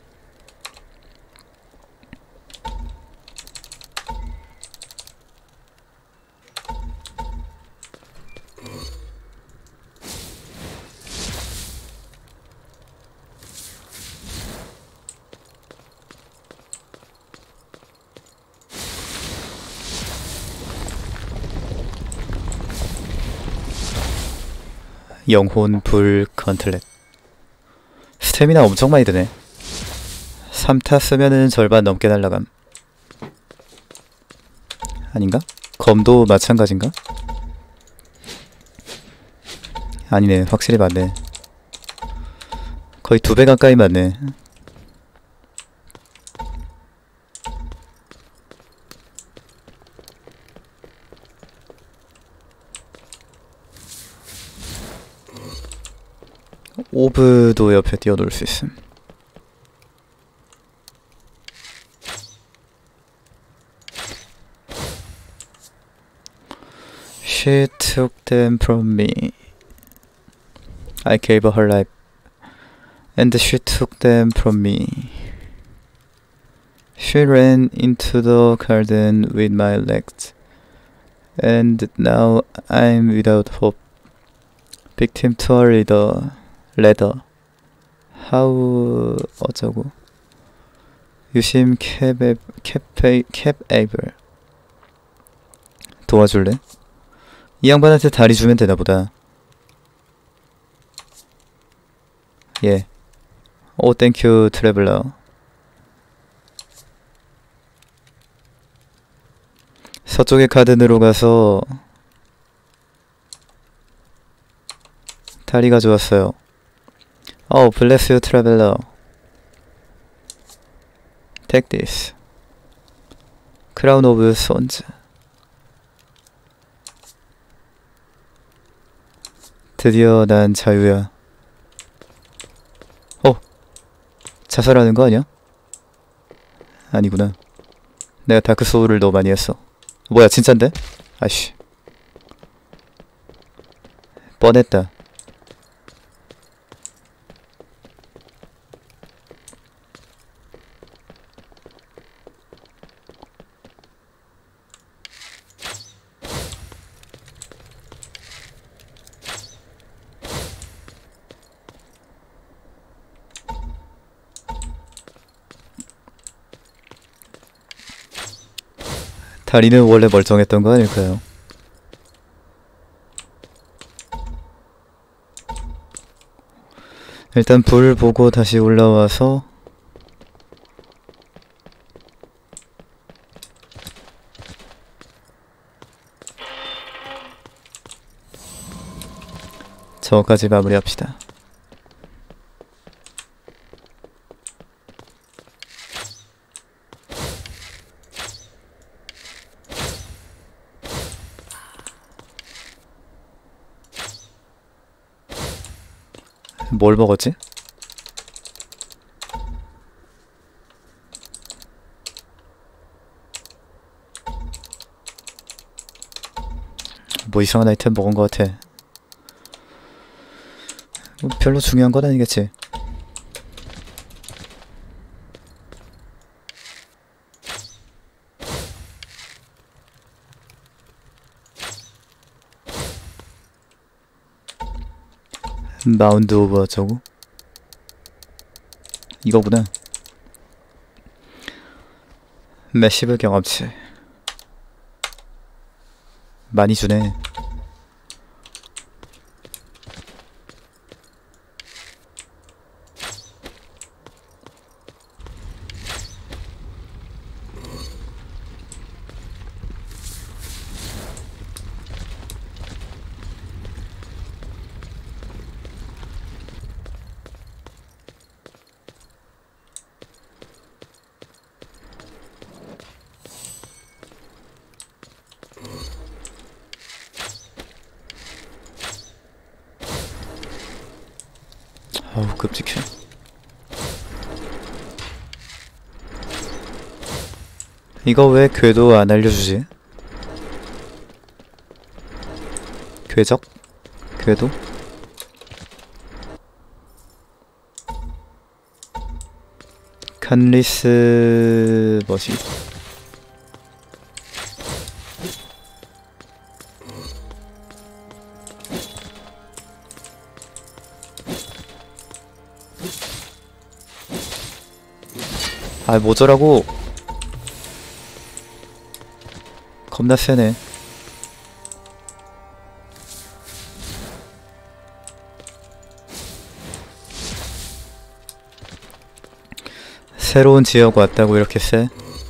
영혼 불 건틀렛. 스태미나 엄청 많이 드네. 삼 타 쓰면은 절반 넘게 날라감. 아닌가? 검도 마찬가지인가? 아니네, 확실히 맞네. 거의 두 배 가까이 맞네. 오브도 옆에 띄워놓을 수 있음. She took them from me. I gave her life, and she took them from me. She ran into the garden with my legs, and now I'm without hope. Victim to a leader. 레더. How 어쩌고. 유심 캡에 캡페 캡에이블 도와줄래? 이 양반한테 다리 주면 되나보다. 예. 오 땡큐 트래블러. 서쪽의 가든으로 가서 다리 가져왔어요. 어 블레스 유 트래블러. Take this. 크라운 오브 손즈. 드디어 난 자유야. 어? 자살하는 거 아니야? 아니구나. 내가 다크 소울을 너무 많이 했어. 뭐야 진짠데? 아씨. 뻔했다. 다리는 원래 멀쩡했던 거 아닐까요? 일단 불 보고 다시 올라와서 저까지 마무리합시다. 뭘 먹었지? 뭐 이상한 아이템 먹은 것 같아. 뭐 별로 중요한 건 아니겠지. 마운드 오브 어쩌고? 이거구나. 매시브 경험치 많이 주네. 어우 끔찍해. 이거 왜 궤도 안 알려주지? 궤적? 궤도? 칸리스 뭐지? 아 뭐저라고. 겁나 세네. 새로운 지역 왔다고 이렇게 세?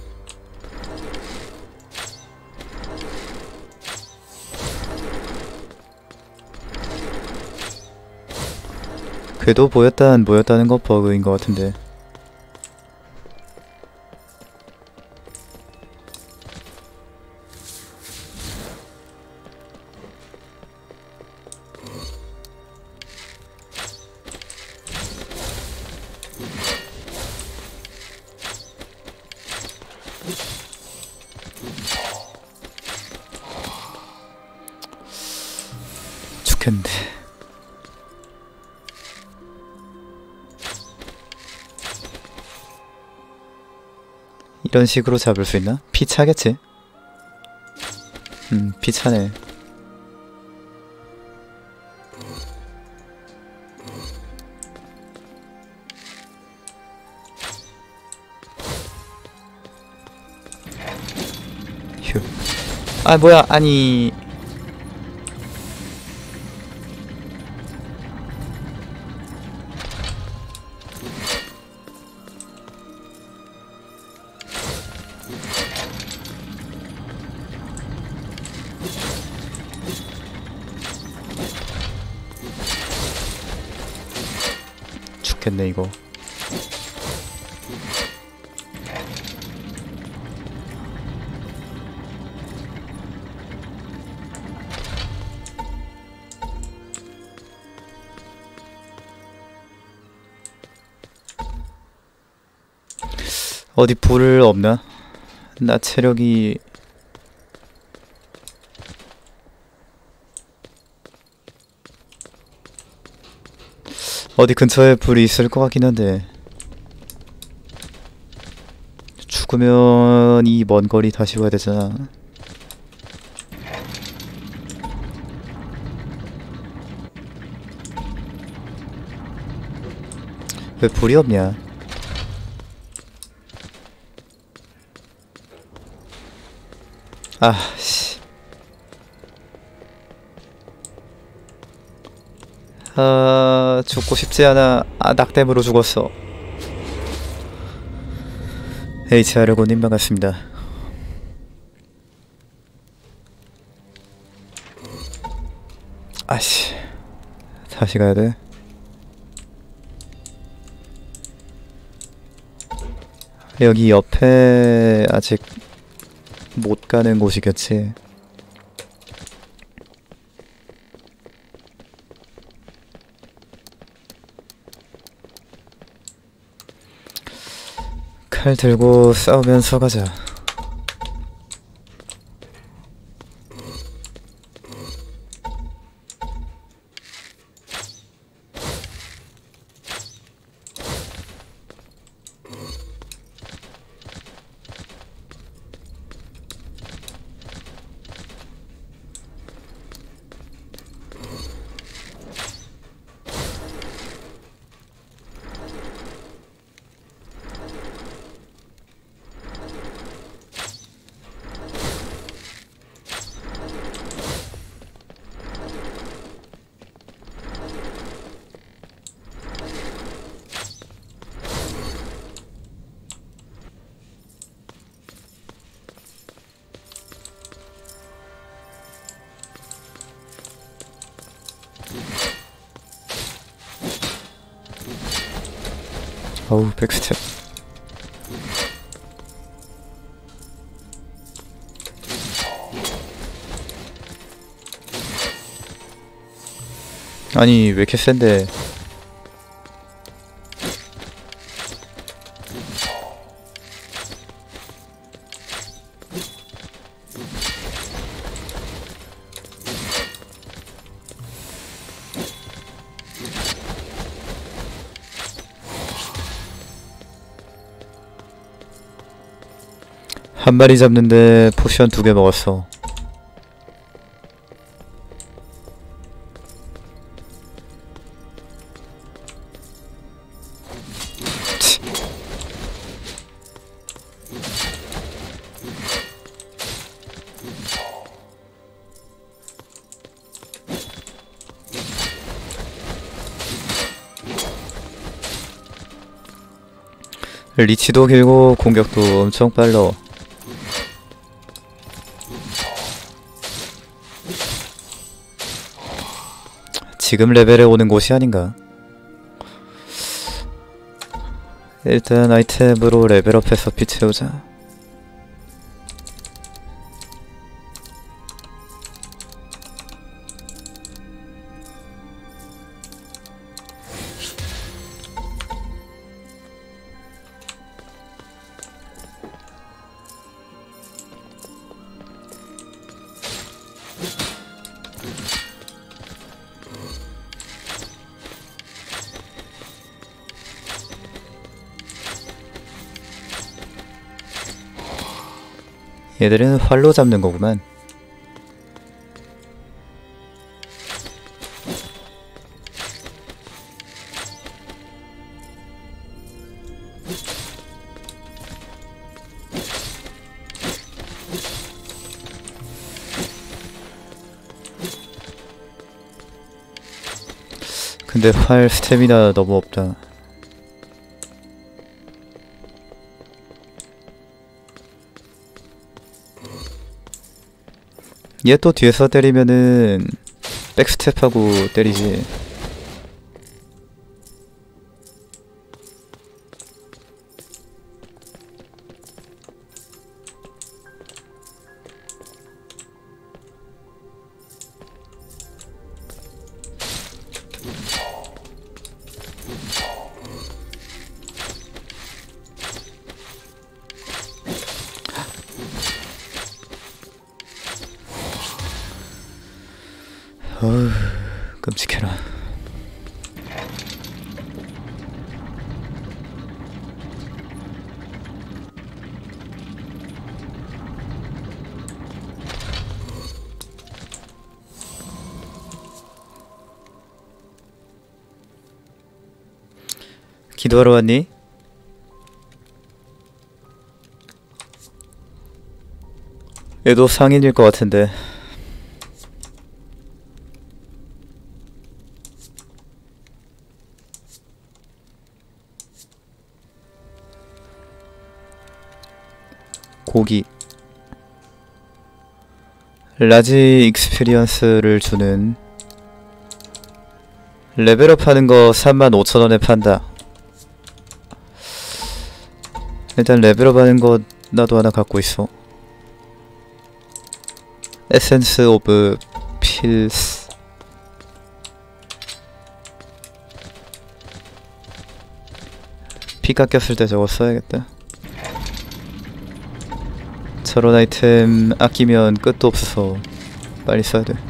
궤도 보였다 안 보였다는 거 버그인 것 같은데. 죽겠는데. 이런 식으로 잡을 수 있나? 피 차겠지? 음, 피 차네. 휴. 아 뭐야 아니. 죽겠네 이거. 어디 불 없나? 나 체력이 어디 근처에 불이 있을 것 같긴 한데 죽으면 이 먼 거리 다시 와야 되잖아. 왜 불이 없냐? 아, 씨. 아, 죽고 싶지 않아. 아, 낙댐으로 죽었어. 에이치아르고님 반갑습니다. 아씨. 다시 가야 돼. 여기 옆에 아직 못 가는 곳이겠지. 칼 들고 싸우면서 가자. 어우, 백스텝. 아니 왜 이렇게 센데. 한 마리 잡는데 포션 두 개 먹었어. 리치도 길고 공격도 엄청 빨라. 지금 레벨에 오는 곳이 아닌가? 일단 아이템으로 레벨업해서 피 채우자. 얘들은 활로 잡는 거구만. 근데 활 스태미나 너무 없다. 얘 또 뒤에서 때리면은 백스텝하고 때리지. 어휴, 끔찍해라. 기도하러 왔니? 얘도 상인일 것 같은데. 고기 라지 익스피리언스를 주는 레벨업 하는 거 삼만 오천 원에 판다. 일단 레벨업 하는 거 나도 하나 갖고 있어. 에센스 오브 필스. 피 깎였을 때 저거 써야겠다. 저런 아이템 아끼면 끝도 없어서 빨리 써야 돼.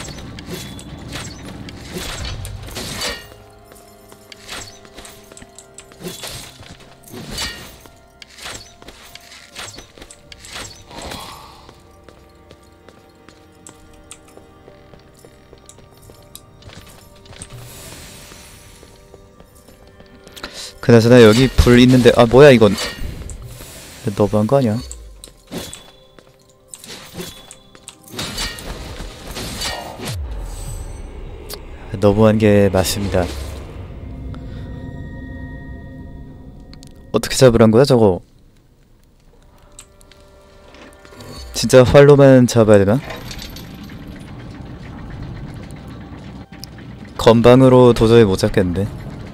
그나저나 여기 불 있는데, 아 뭐야 이건. 너무한 거 아니야? 너무한 게 맞습니다. 어떻게 잡으란 거야 저거? 진짜 활로만 잡아야 되나? 건방으로 도저히 못 잡겠는데.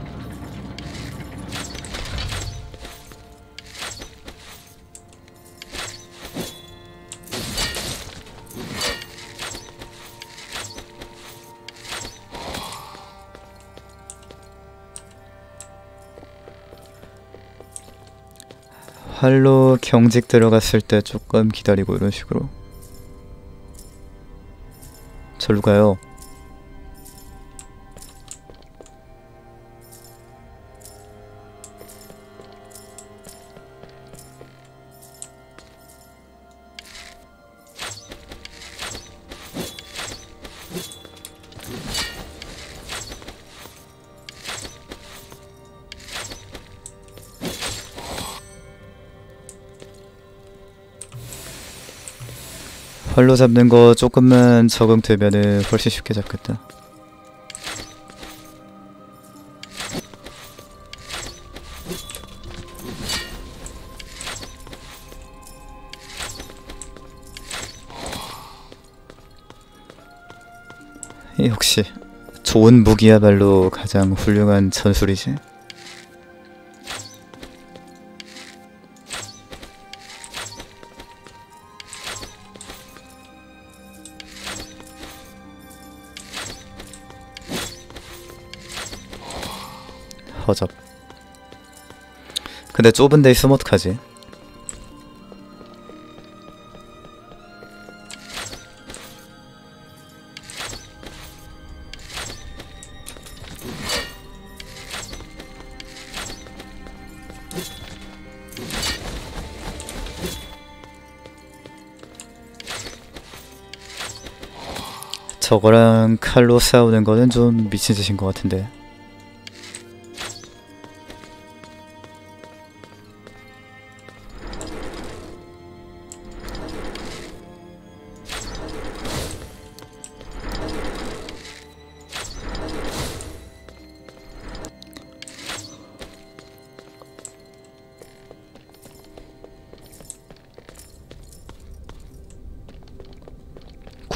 활로 경직 들어갔을 때 조금 기다리고 이런 식으로. 절로 가요. 활로 잡는 거 조금만 적응되면은 훨씬 쉽게 잡겠다. 역시 좋은 무기야말로 가장 훌륭한 전술이지. 허접. 근데 좁은 데 있으면 어떡하지? 저거랑 칼로 싸우는 거는 좀 미친 짓인 것 같은데.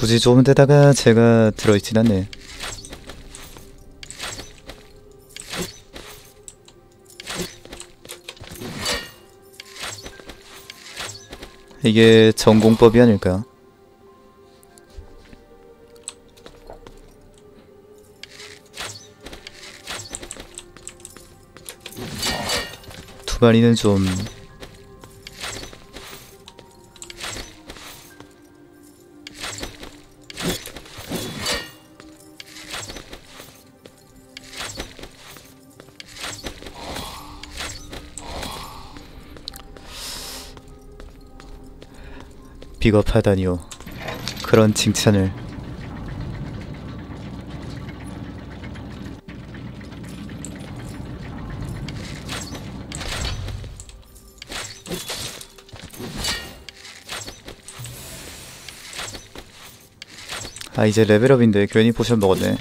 굳이 좋은 데다가 제가 들어있진 않네. 이게 전공법이 아닐까? 두 마리는 좀 비겁하다니요. 그런 칭찬을. 아, 이제 레벨업인데 괜히 포션 먹었네.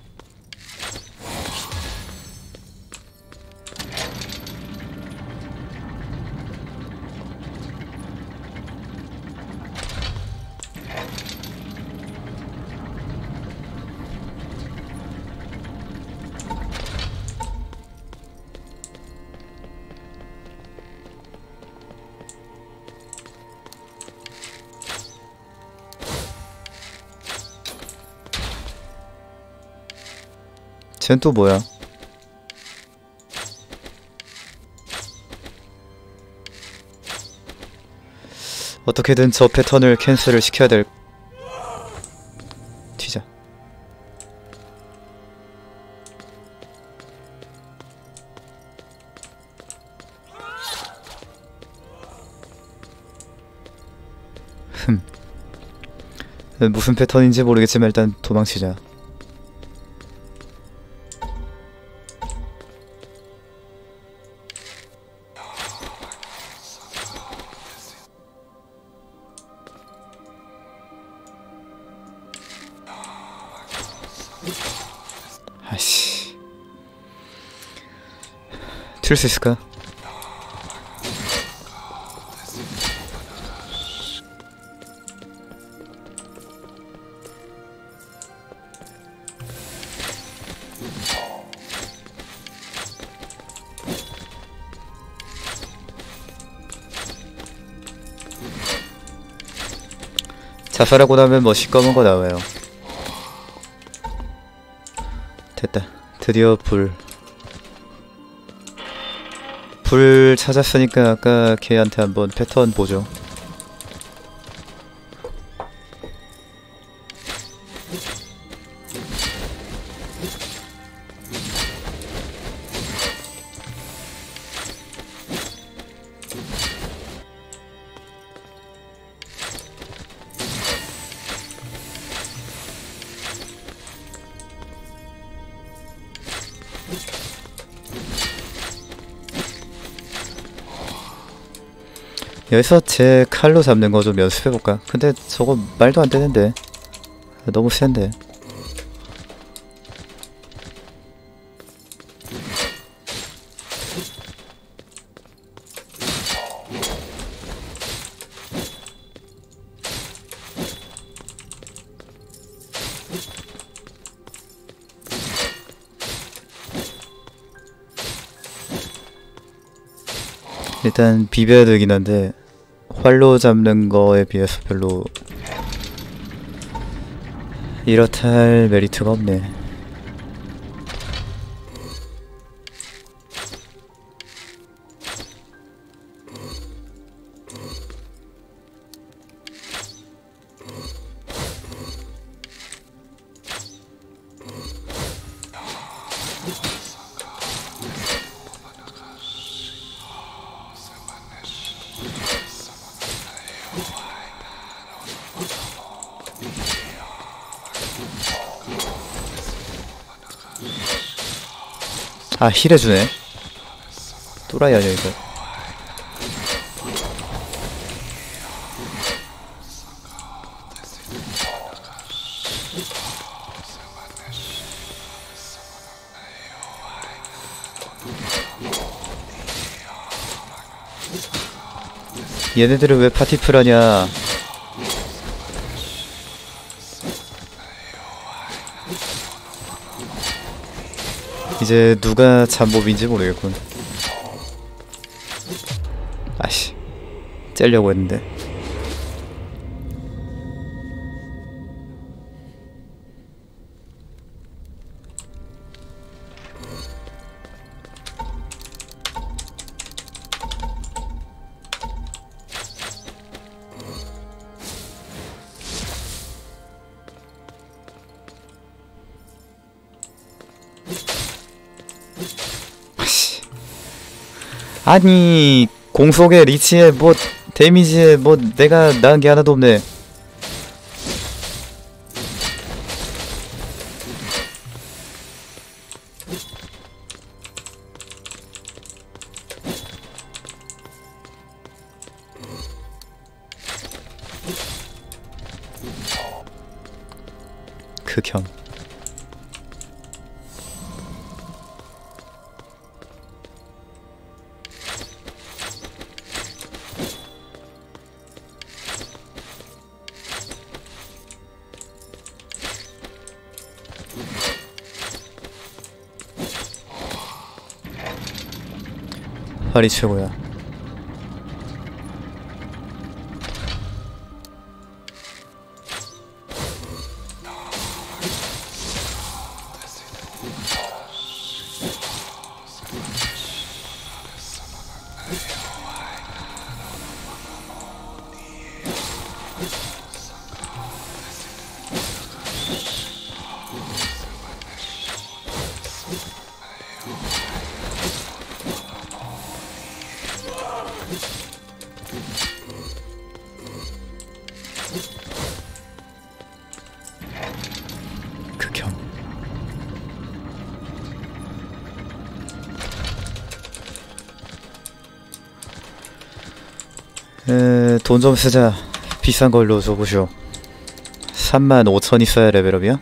쟨 또 뭐야? 어떻게든 저 패턴을 캔슬을 시켜야 될... 튀자. 흠. 무슨 패턴인지 모르겠지만 일단 도망치자. 아씨, 튈 수 있을까? 자살하고 나면 뭐 시꺼먼 거 나와요. 됐다. 드디어 불. 불 찾았으니까 아까 걔한테 한번 패턴 보죠. 여기서 제 칼로 잡는 거 좀 연습해볼까? 근데 저거 말도 안 되는데. 너무 센데. 일단 비벼야 되긴 한데 활로 잡는 거에 비해서 별로 이렇다 할 메리트가 없네. 아, 힐해주네. 또라이 아니야 이거. 얘네들은 왜 파티풀하냐. 이제 누가 잠몹인지 모르겠군. 아씨, 째려고 했는데. 아니, 공속의 리치에 뭐 데미지에 뭐 내가 나은 게 하나도 없네. 극혐. 활이 최고야. 극혐. 에, 돈 좀 쓰자. 비싼 걸로 줘보쇼. 삼만 오천 있어야 레벨업이야?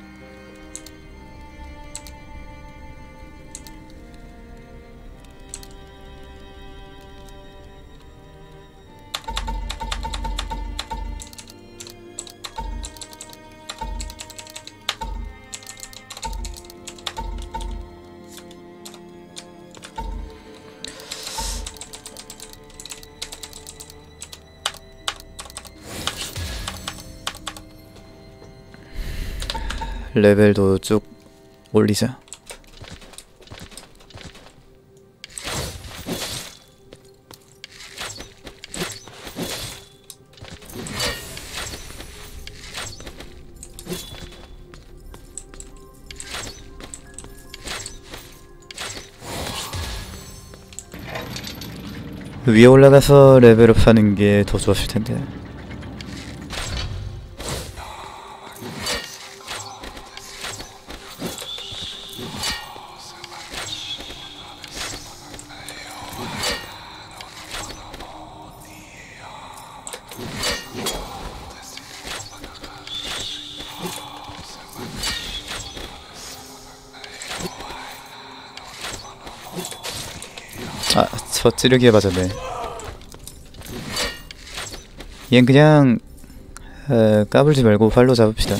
레벨도 쭉 올리자. 위에 올라가서 레벨업 하는 게 더 좋았을 텐데. 아, 저 찌르기에 맞았네. 얜 그냥 에, 까불지 말고 활로 잡읍시다.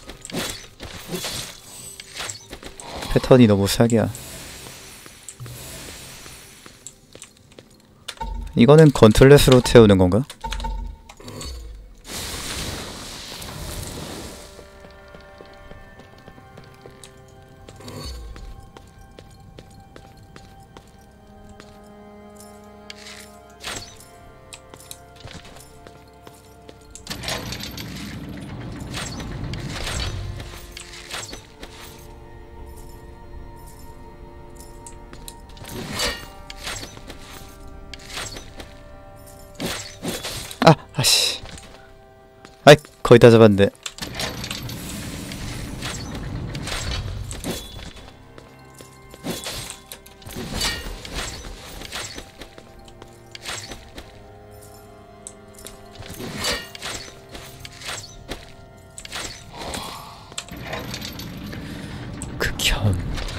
패턴이 너무 사기야. 이거는 건틀렛으로 태우는 건가? 아, 아씨. 아이, 거의 다 잡았는데. 극혐.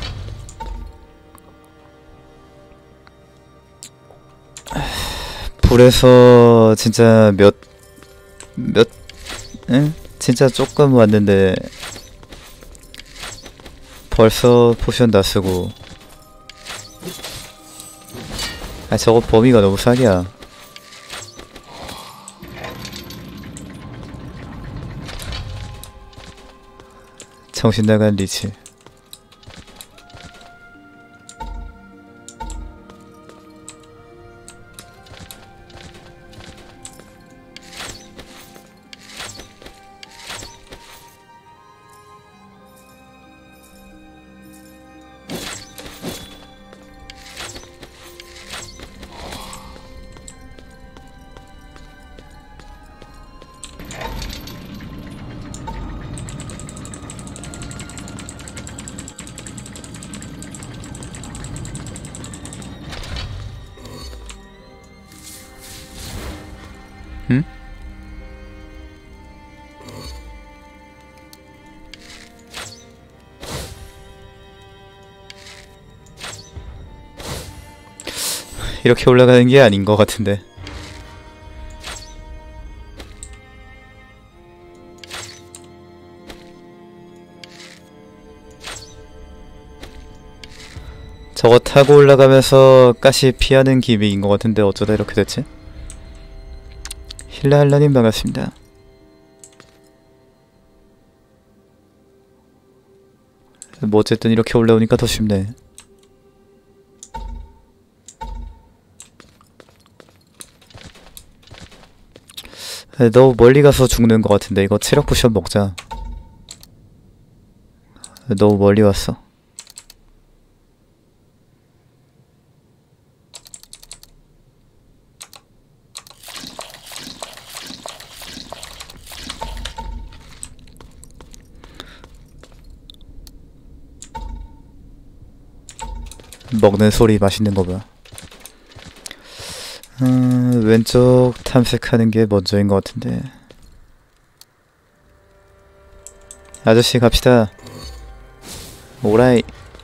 불에서 진짜 몇, 몇, 응? 진짜 조금 왔는데 벌써 포션 다 쓰고 아 저거 범위가 너무 사기야. 정신 나간 리치. 응? 이렇게 올라가는 게 아닌 것 같은데. 저거 타고 올라가면서 가시 피하는 기믹인 것 같은데 어쩌다 이렇게 됐지? 힐라할라님 반갑습니다. 뭐 어쨌든 이렇게 올라오니까 더 쉽네. 너무 멀리 가서 죽는 것 같은데 이거 체력 포션 먹자. 너무 멀리 왔어. 먹는 소리 맛있는 거 봐. 음, 왼쪽 탐색하는 게 먼저인 것 같은데. 아저씨 갑시다. 오라이.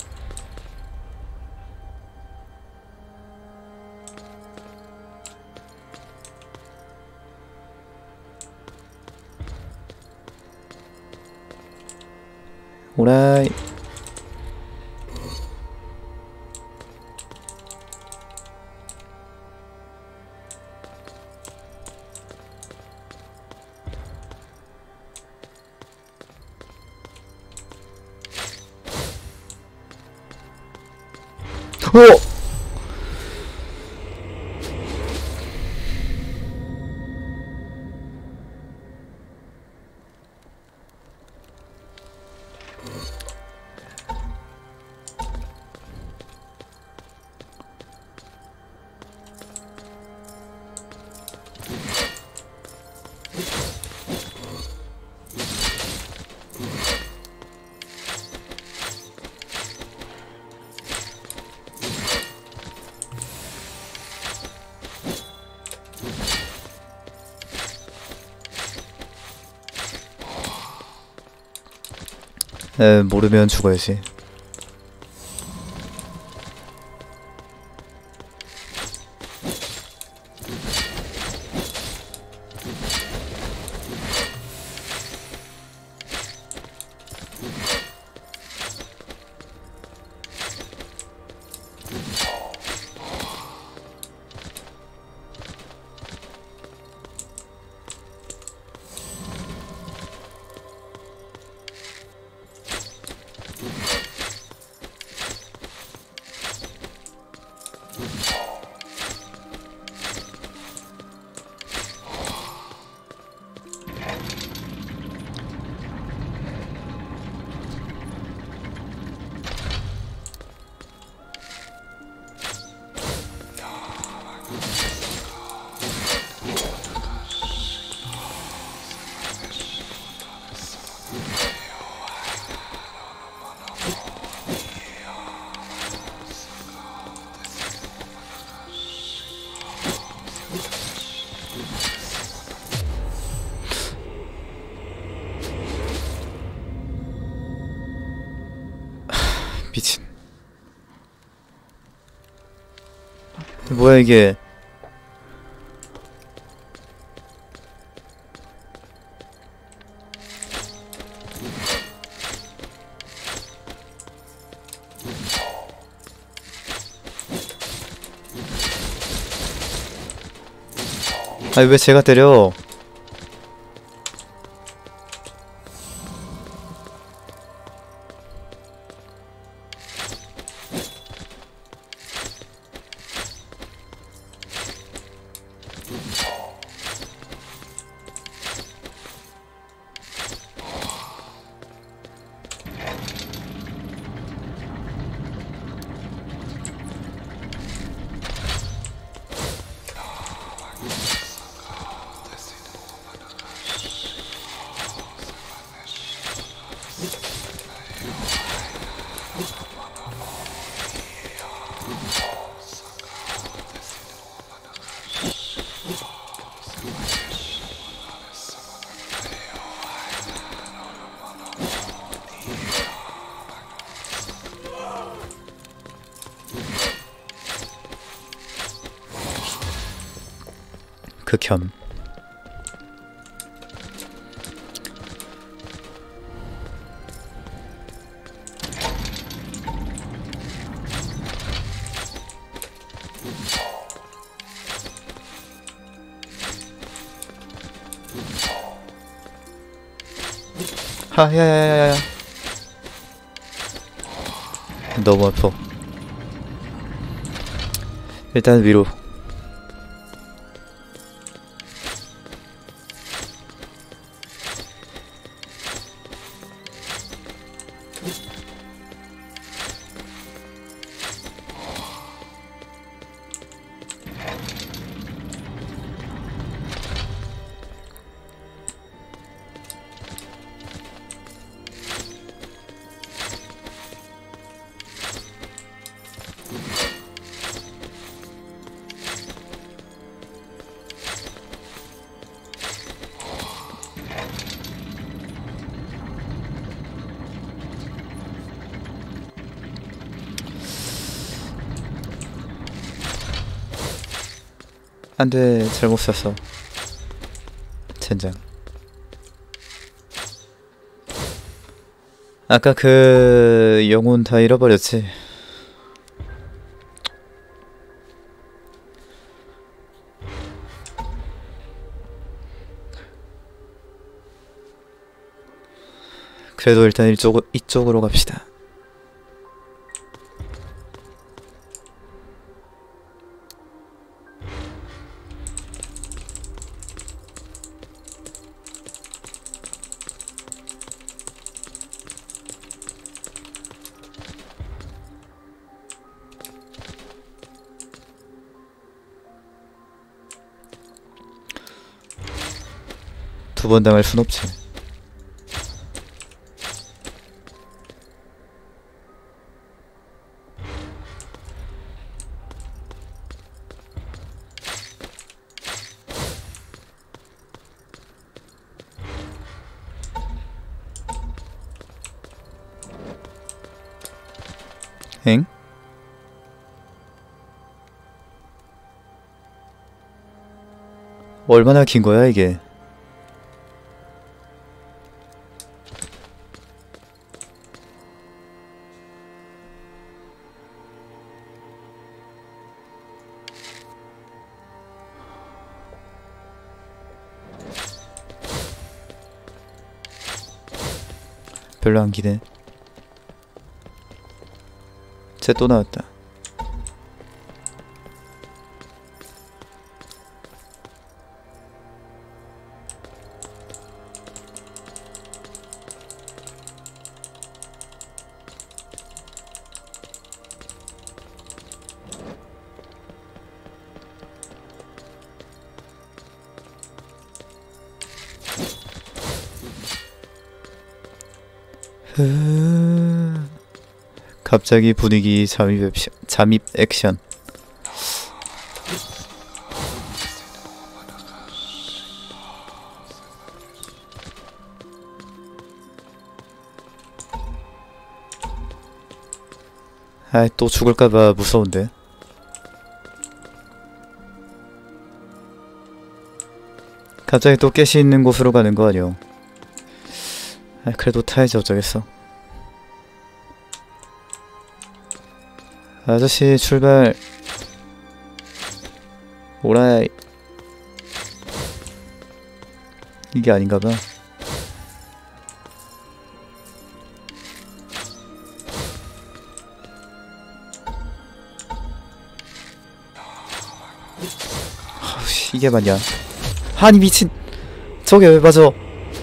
오라이. 오! 에, 모르면 죽어야지. 미친. 뭐야 이게. 아니 왜 제가 때려? 극혐. 하야야야야. 너무 아파. 일단 위로. 안돼, 잘못 쐈어. 젠장. 아까 그 영혼 다 잃어버렸지. 그래도 일단 이쪽, 이쪽으로 갑시다. 두 번 당할 순 없지. 엥? 얼마나 긴 거야 이게? 별로 안 기네. 쟤 또 나왔다. 갑자기 분위기 잠입 액션, 잠입 액션. 아이, 또 죽을까봐 무서운데. 갑자기 또 가시 있는 곳으로 가는 거 아니오. 아, 그래도 타야지 어쩌겠어. 아저씨 출발. 오라이. 이게 아닌가봐. 이게 맞냐? 아니 미친! 저게 왜 맞아?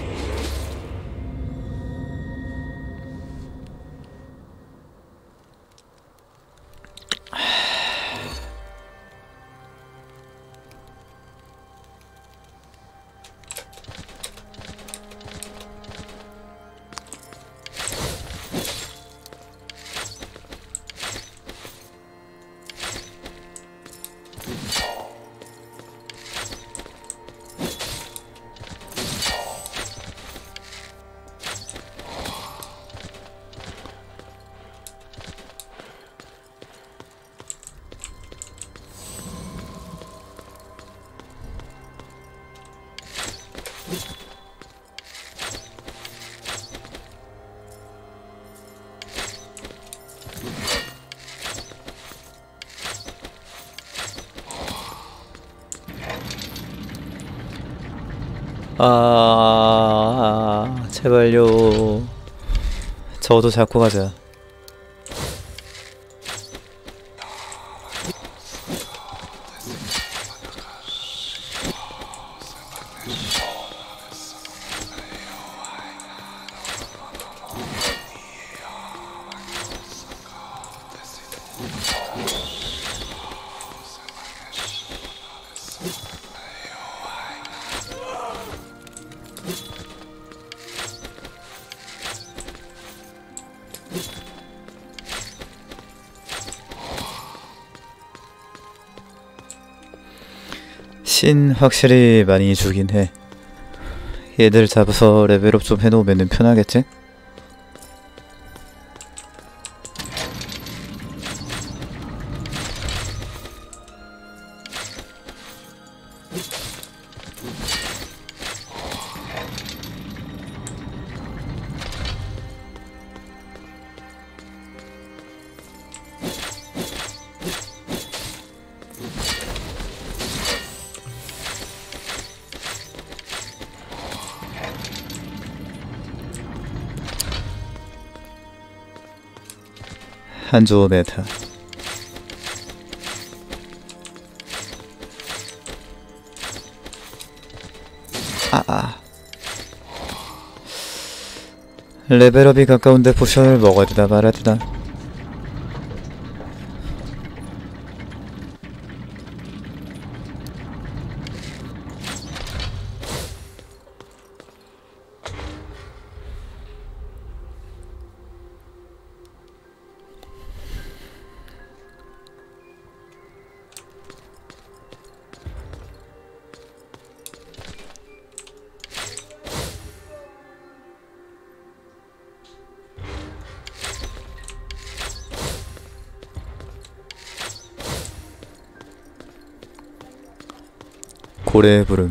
아, 제발요. 저도 잡고 가자. 신 확실히 많이 주긴 해. 얘들 잡아서 레벨업 좀 해놓으면 편하겠지? 한조 메타. 아아. 레벨업이 가까운데 포션을 먹어야 되나 말아야 되나? 고래의 부름.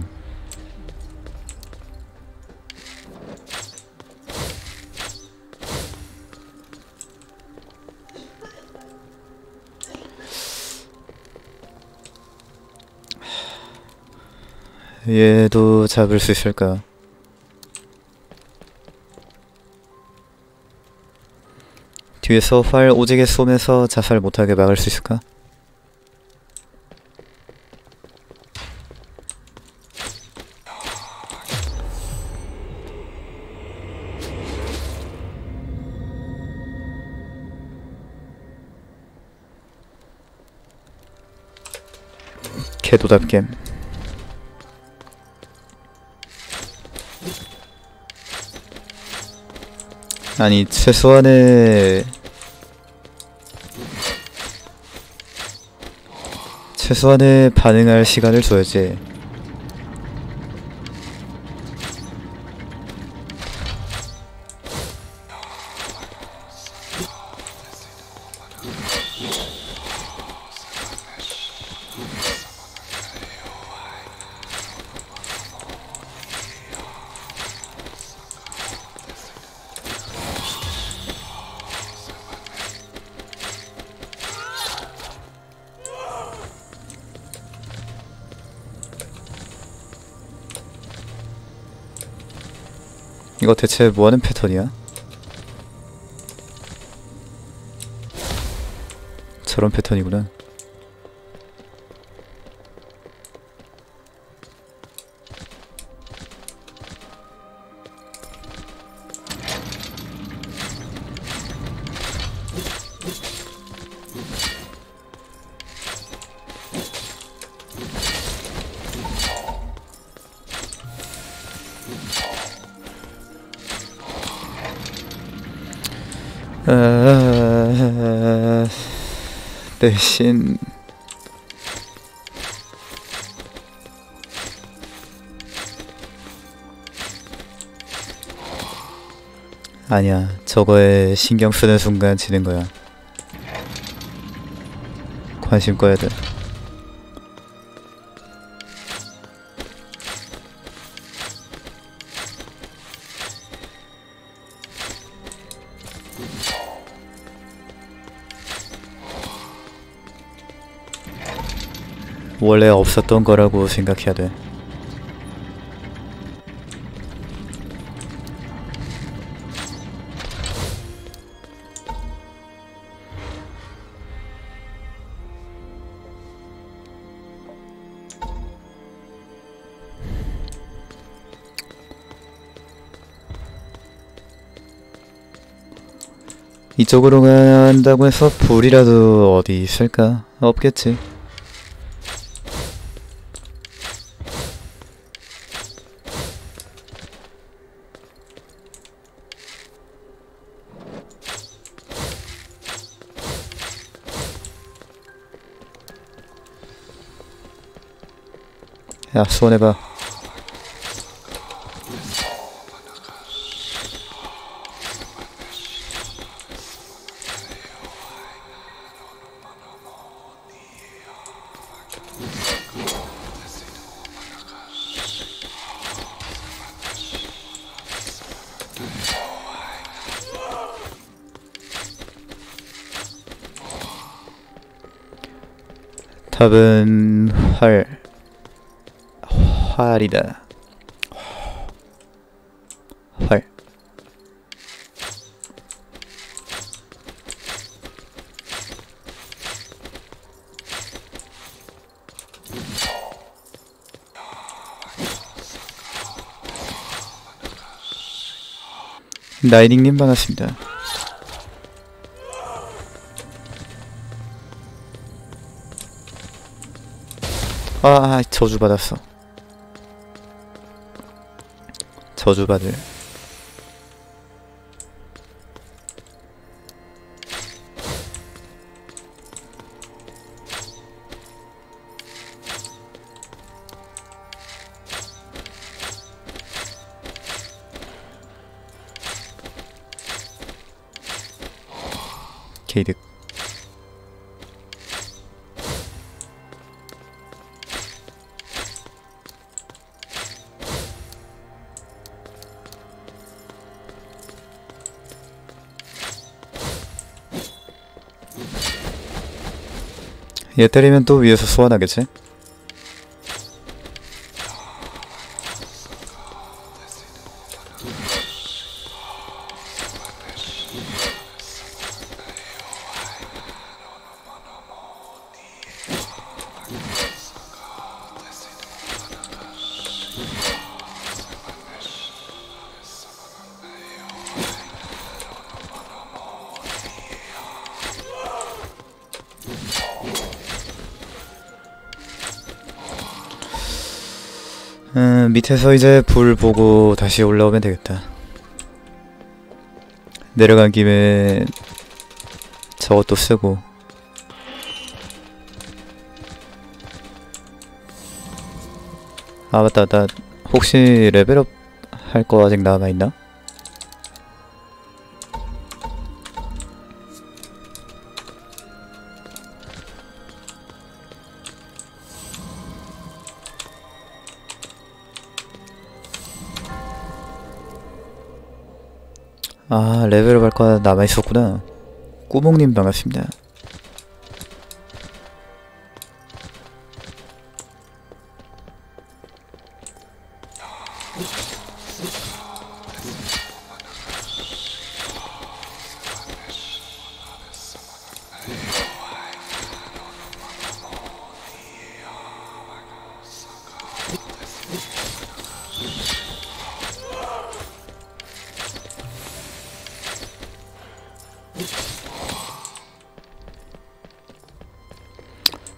얘도 잡을 수 있을까? 뒤에서 활 오지게 쏘면서 자살 못하게 막을 수 있을까? 개도답게. 아니 최소한의 최소한의 반응할 시간을 줘야지. 이거 대체 뭐하는 패턴이야? 저런 패턴이구나. 아... 대신 아니야, 저거에 신경 쓰는 순간 지는 거야. 관심 꺼야 돼. 원래 없었던 거라고 생각해야 돼. 이쪽으로 간다고 해서 불이라도 어디 있을까? 없겠지. 야, 수원해봐. 답은 활. 활이다. 활. 나이닝님 반갑습니다. 아, 저주받았어. 저주받을. 게이득. 얘 때리면 또 위에서 소환하겠지? 음, 밑에서 이제 불 보고 다시 올라오면 되겠다. 내려간 김에 저것도 쓰고. 아 맞다, 나 혹시 레벨업 할 거 아직 남아있나? 아, 레벨업 할 거 남아있었구나. 꾸몽님 반갑습니다.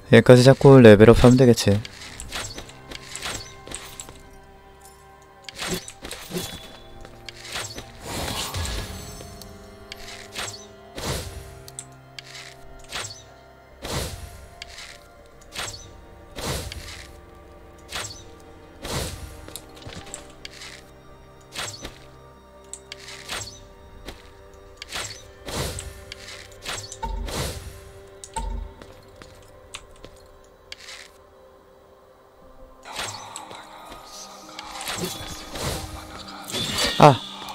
얘까지 잡고 레벨업 하면 되겠지. 아!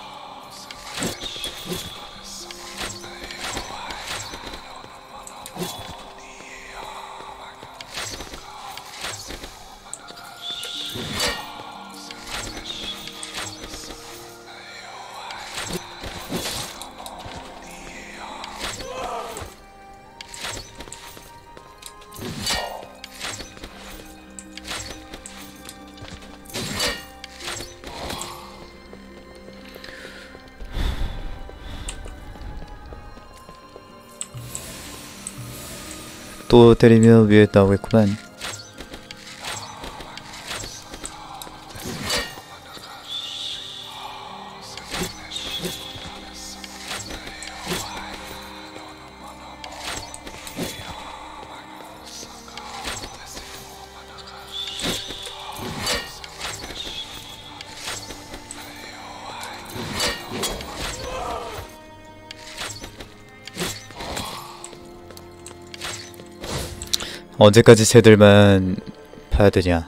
또 때리면 위에 나오겠구만. 언제까지 쟤들만 봐야 되냐.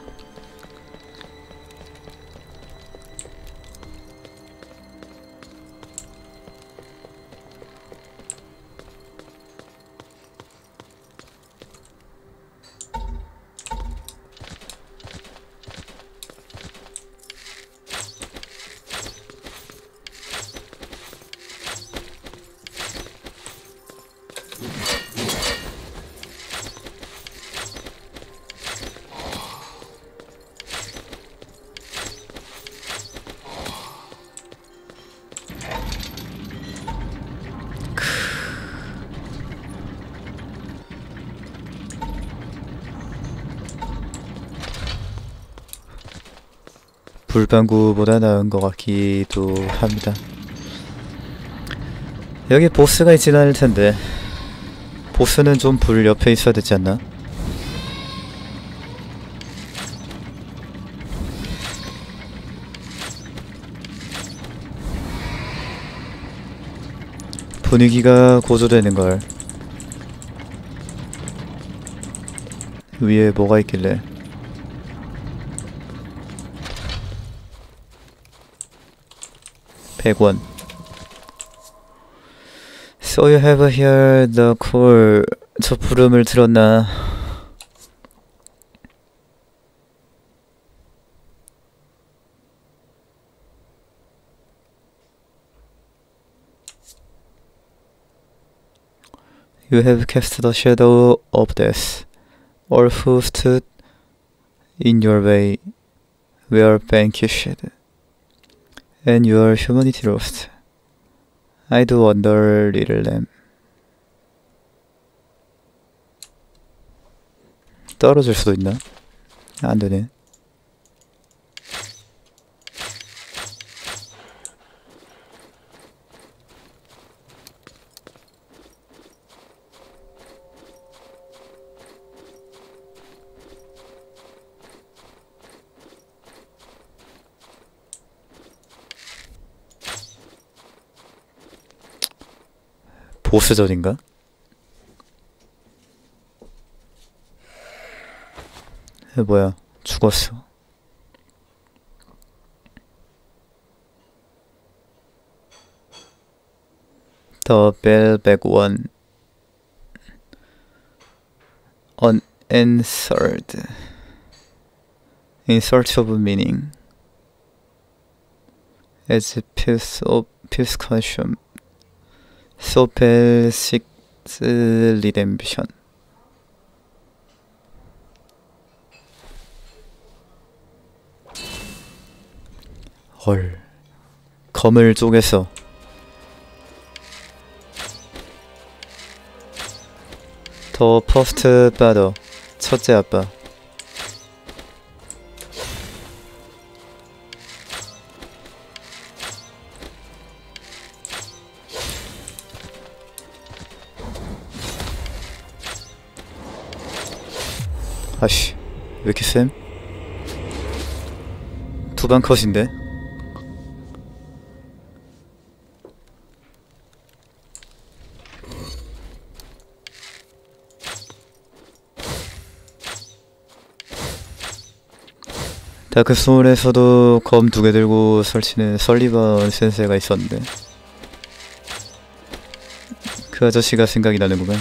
불방구보다 나은 것 같기도 합니다. 여기 보스가 있진 않을 텐데 보스는 좀 불 옆에 있어야 되지 않나? 분위기가 고조되는걸. 위에 뭐가 있길래. 백 원. So you have heard the call. 저 부름을 들었나? You have cast the shadow of death. All who stood in your way were vanquished, and your humanity lost. I do wonder, little lamb. 떨어질 수도 있나? 안 되네. 보스전인가? 에, 뭐야, 죽었어. The Velvet One. Unanswered. In search of meaning. As a piece of discussion. 소펠 식스 리뎀션. 헐. 검을 쪼개서 더 퍼스트 바더. 첫째 아빠. 아씨, 왜 이렇게 쌤? 두방 컷인데? 다크소울에서도 검 두 개 들고 설치는 설리번 센세가 있었는데 그 아저씨가 생각이 나는구만.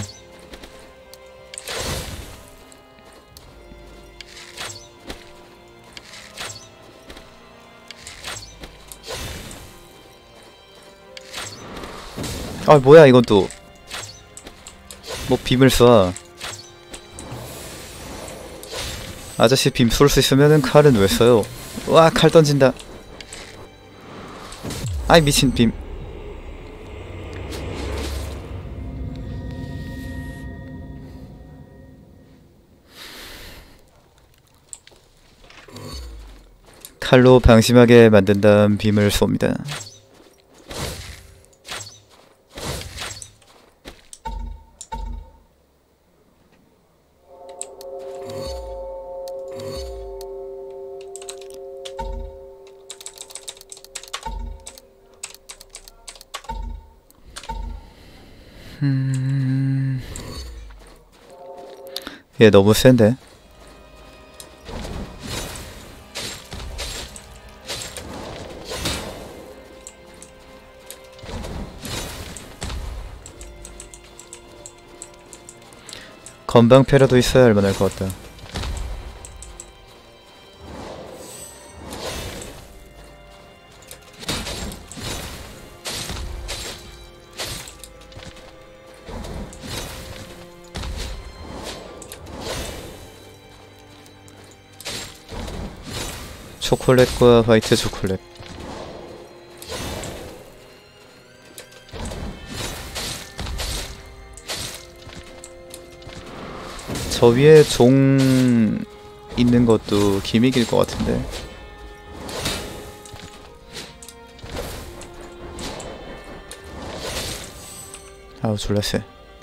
아 뭐야 이건 또 뭐 빔을 쏴. 아저씨 빔 쏠 수 있으면은 칼은 왜 써요? 와, 칼 던진다. 아이 미친 빔. 칼로 방심하게 만든 다음 빔을 쏩니다. 음... 얘 너무 센데? 건방패라도 있어야 할만할 것 같다. 초콜릿과 화이트 초콜릿. 저 위에 종 있는 것도 기믹일 것 같은데. 아우 졸라 쎄.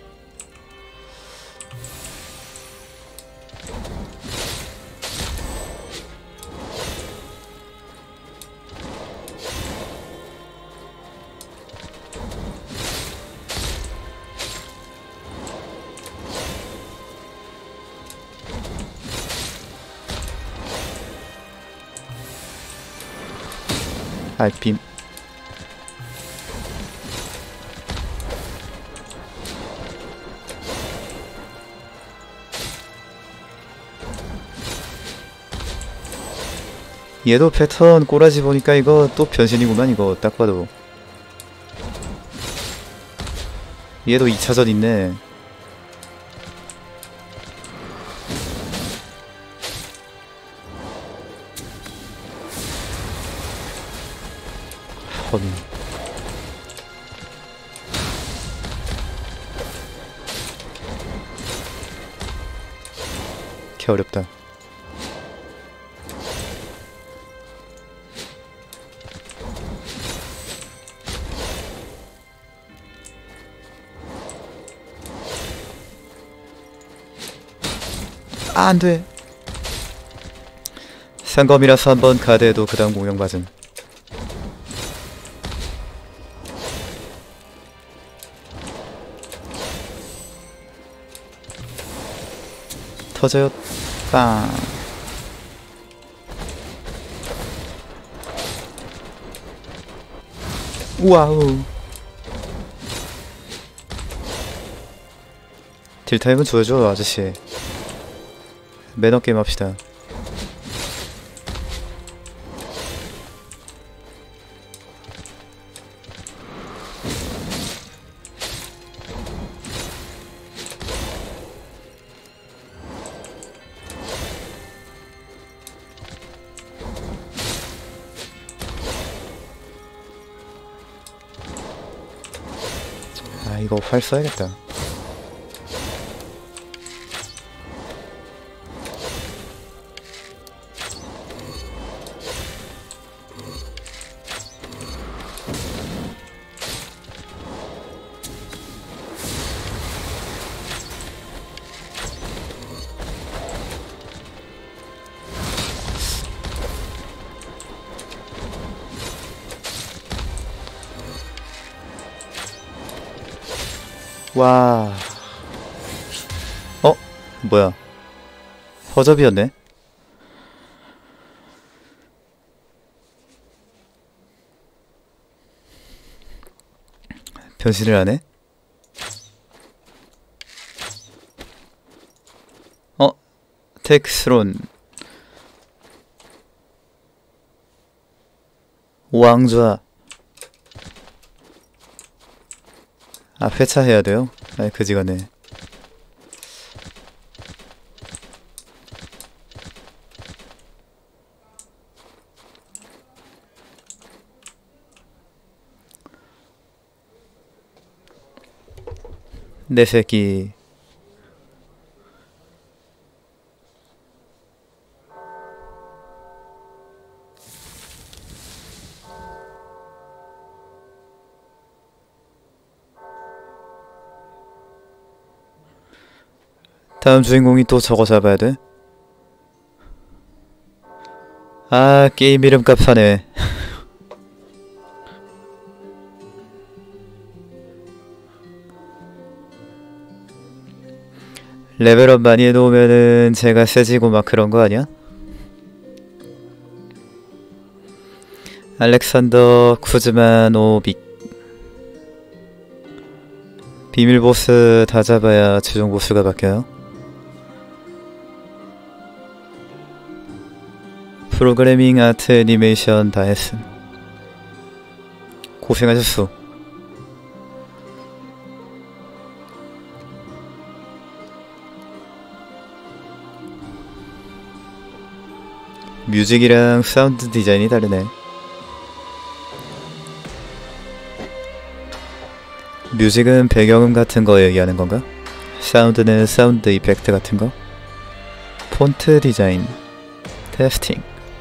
아, 빔. 얘도 패턴 꼬라지 보니까 이거 또 변신이구만. 이거 딱 봐도 얘도 이 차전 있네. 허밍. 개 어렵다. 아, 안돼. 상검이라서 한번 가드해도 그 다음 공격 맞음. 터져요. 빵. 우와우. 딜타임은 줘야죠 아저씨. 매너게임 합시다. 아 이거 활 써야겠다. 와. 어? 뭐야? 허접이었네? 변신을 하네? 어? 텍스론 왕좌. 아, 회차해야 돼요? 아, 그지가네. 내 새끼. 다음 주인공이 또 저거 잡아야 돼? 아, 게임 이름 값하네. 레벨업 많이 해놓으면은 제가 세지고 막 그런 거 아니야? 알렉산더 쿠즈마노빅. 비밀 보스 다 잡아야 최종 보스가 바뀌어요. 프로그래밍, 아트, 애니메이션 다 했음. 고생하셨어. 뮤직이랑 사운드 디자인이 다르네. 뮤직은 배경음 같은 거 얘기하는 건가? 사운드는 사운드 이펙트 같은 거? 폰트 디자인, 테스팅.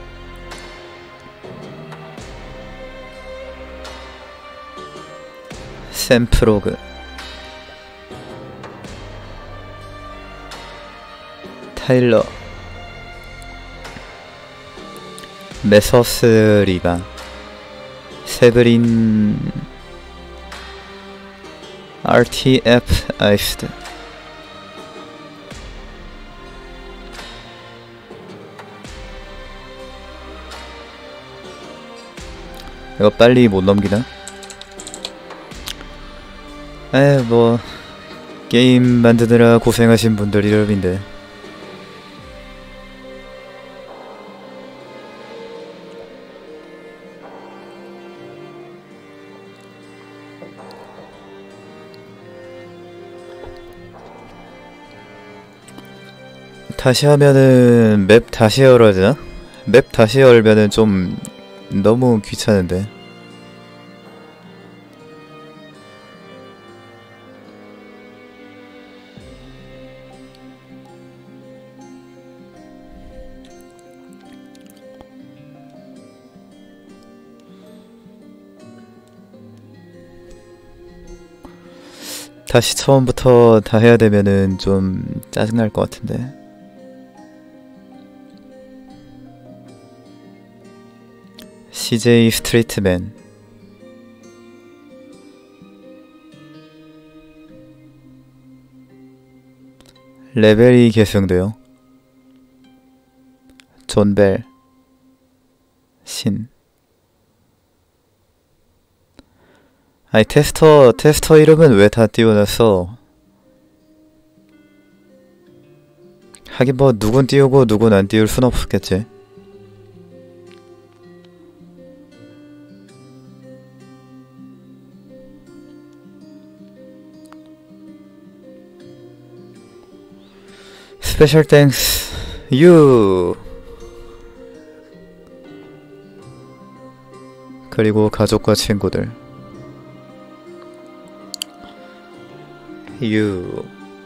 샘프로그. 타일러. 메서스 리바. 세브린. 아르티에프 아이스드. 이거 빨리 못 넘기나? 에, 뭐 게임 만드느라 고생하신 분들 이름인데. 다시 하면은 맵 다시 열어야 되나? 맵 다시 열면은 좀 너무 귀찮은데. 다시 처음부터 다 해야 되면은 좀 짜증날 것 같은데. 씨제이 스트리트맨. 레벨이 계승돼요. 존벨. 신. 아니 테스터 테스터 이름은 왜 다 띄워놨어? 하긴 뭐 누군 띄우고 누군 안 띄울 순 없겠지. 스페셜 땡스 유. 그리고 가족과 친구들. 유.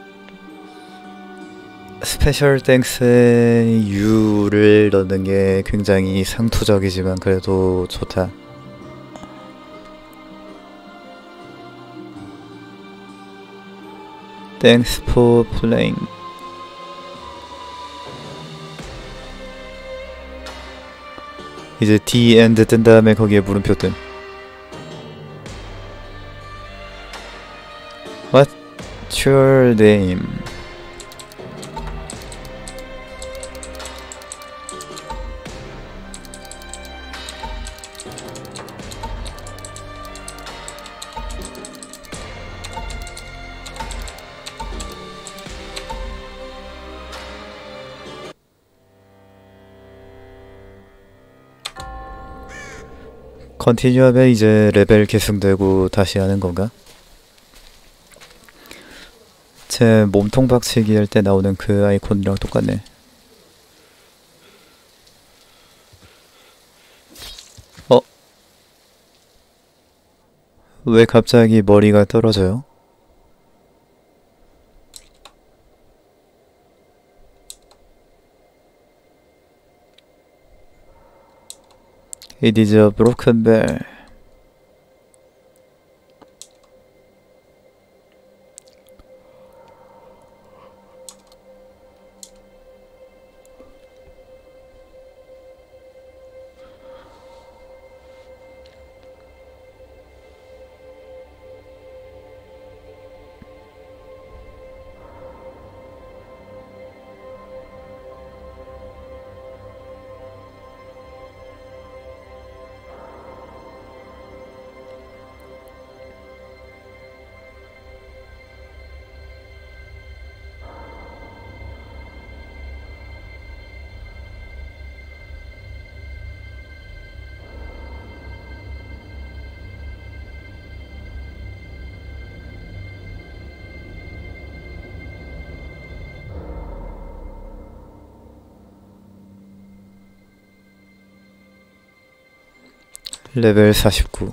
스페셜 땡스에 유를 넣는 게 굉장히 상투적이지만 그래도 좋다. Thanks for playing. 이제 D end 뜬 다음에 거기에 물음표 뜬. What? What's your name? 컨티뉴하면 이제 레벨 계승되고 다시 하는 건가? 제 몸통 박치기 할 때 나오는 그 아이콘이랑 똑같네. 어? 왜 갑자기 머리가 떨어져요? It is a broken bell. 레벨 사십구.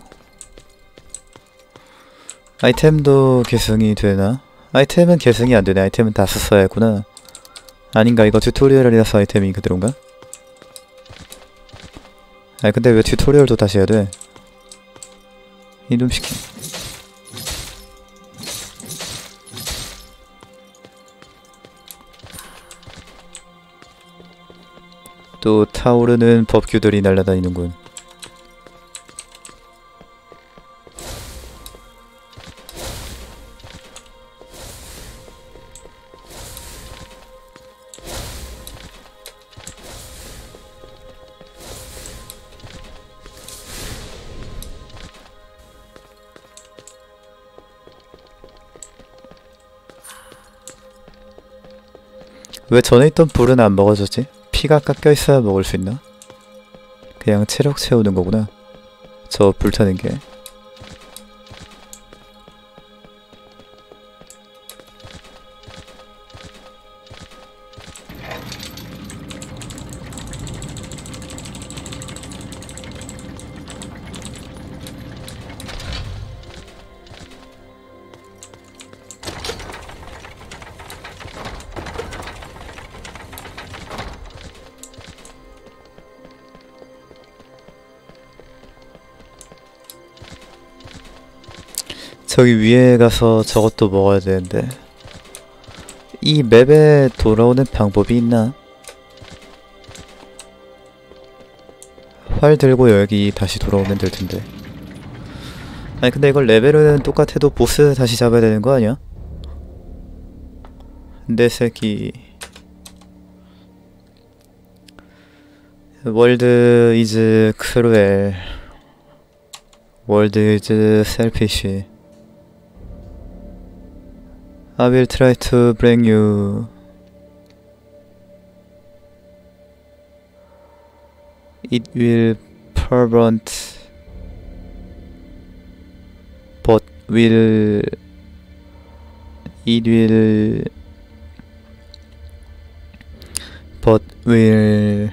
아이템도 계승이 되나? 아이템은 계승이 안 되네. 아이템은 다 썼어야 했구나. 아닌가? 이거 튜토리얼이라서 아이템이 그대로인가? 아니 근데 왜 튜토리얼도 다시 해야 돼? 이놈시키. 또 타오르는 법규들이 날아다니는군. 왜 전에 있던 불은 안 먹어졌지? 피가 깎여있어야 먹을 수 있나? 그냥 체력 채우는 거구나. 저 불타는 게. 저기 위에 가서 저것도 먹어야 되는데 이 맵에 돌아오는 방법이 있나? 활 들고 여기 다시 돌아오면 될 텐데. 아니 근데 이걸 레벨은 똑같아도 보스 다시 잡아야 되는 거 아니야? 내 새끼. 월드 이즈 크루엘. 월드 이즈 셀피쉬. I will try to bring you. It will prevent, but will. It will, but will.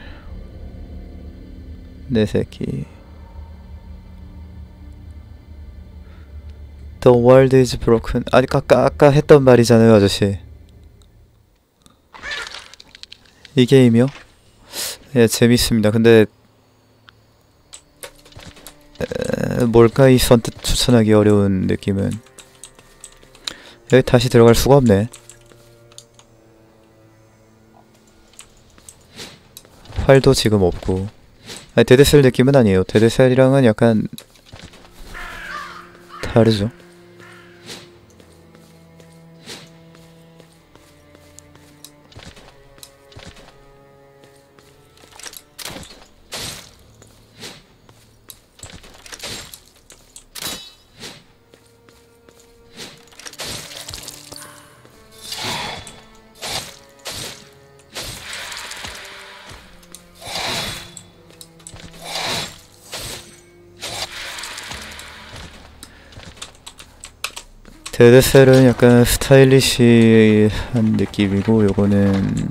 내 새끼. The world is broken. 아니 아까 아까 했던 말이잖아요, 아저씨. 이 게임이요? 예, 재밌습니다. 근데 에, 뭘까 이 선뜻 추천하기 어려운 느낌은. 여기 다시 들어갈 수가 없네. 활도 지금 없고. 아니 데드셀 느낌은 아니에요. 데드셀이랑은 약간 다르죠. 데드셀은 약간 스타일리시한 느낌이고 요거는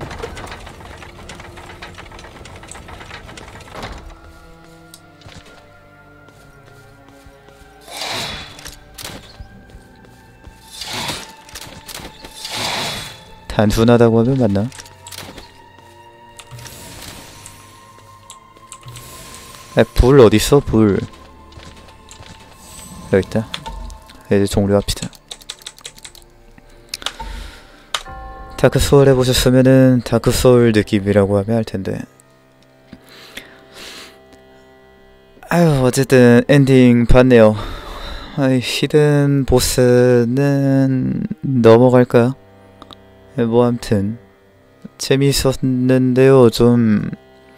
단순하다고 하면 맞나? 아, 불 어딨어? 불 여기 있다. 이제 종료합시다. 다크소울 해보셨으면은 다크소울 느낌이라고 하면 할텐데. 아유, 어쨌든 엔딩 봤네요. 아이, 히든 보스는 넘어갈까요? 뭐 암튼 재미있었는데요. 좀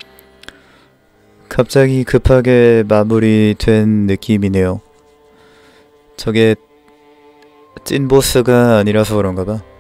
갑자기 급하게 마무리된 느낌이네요. 저게 찐 보스가 아니라서 그런가봐.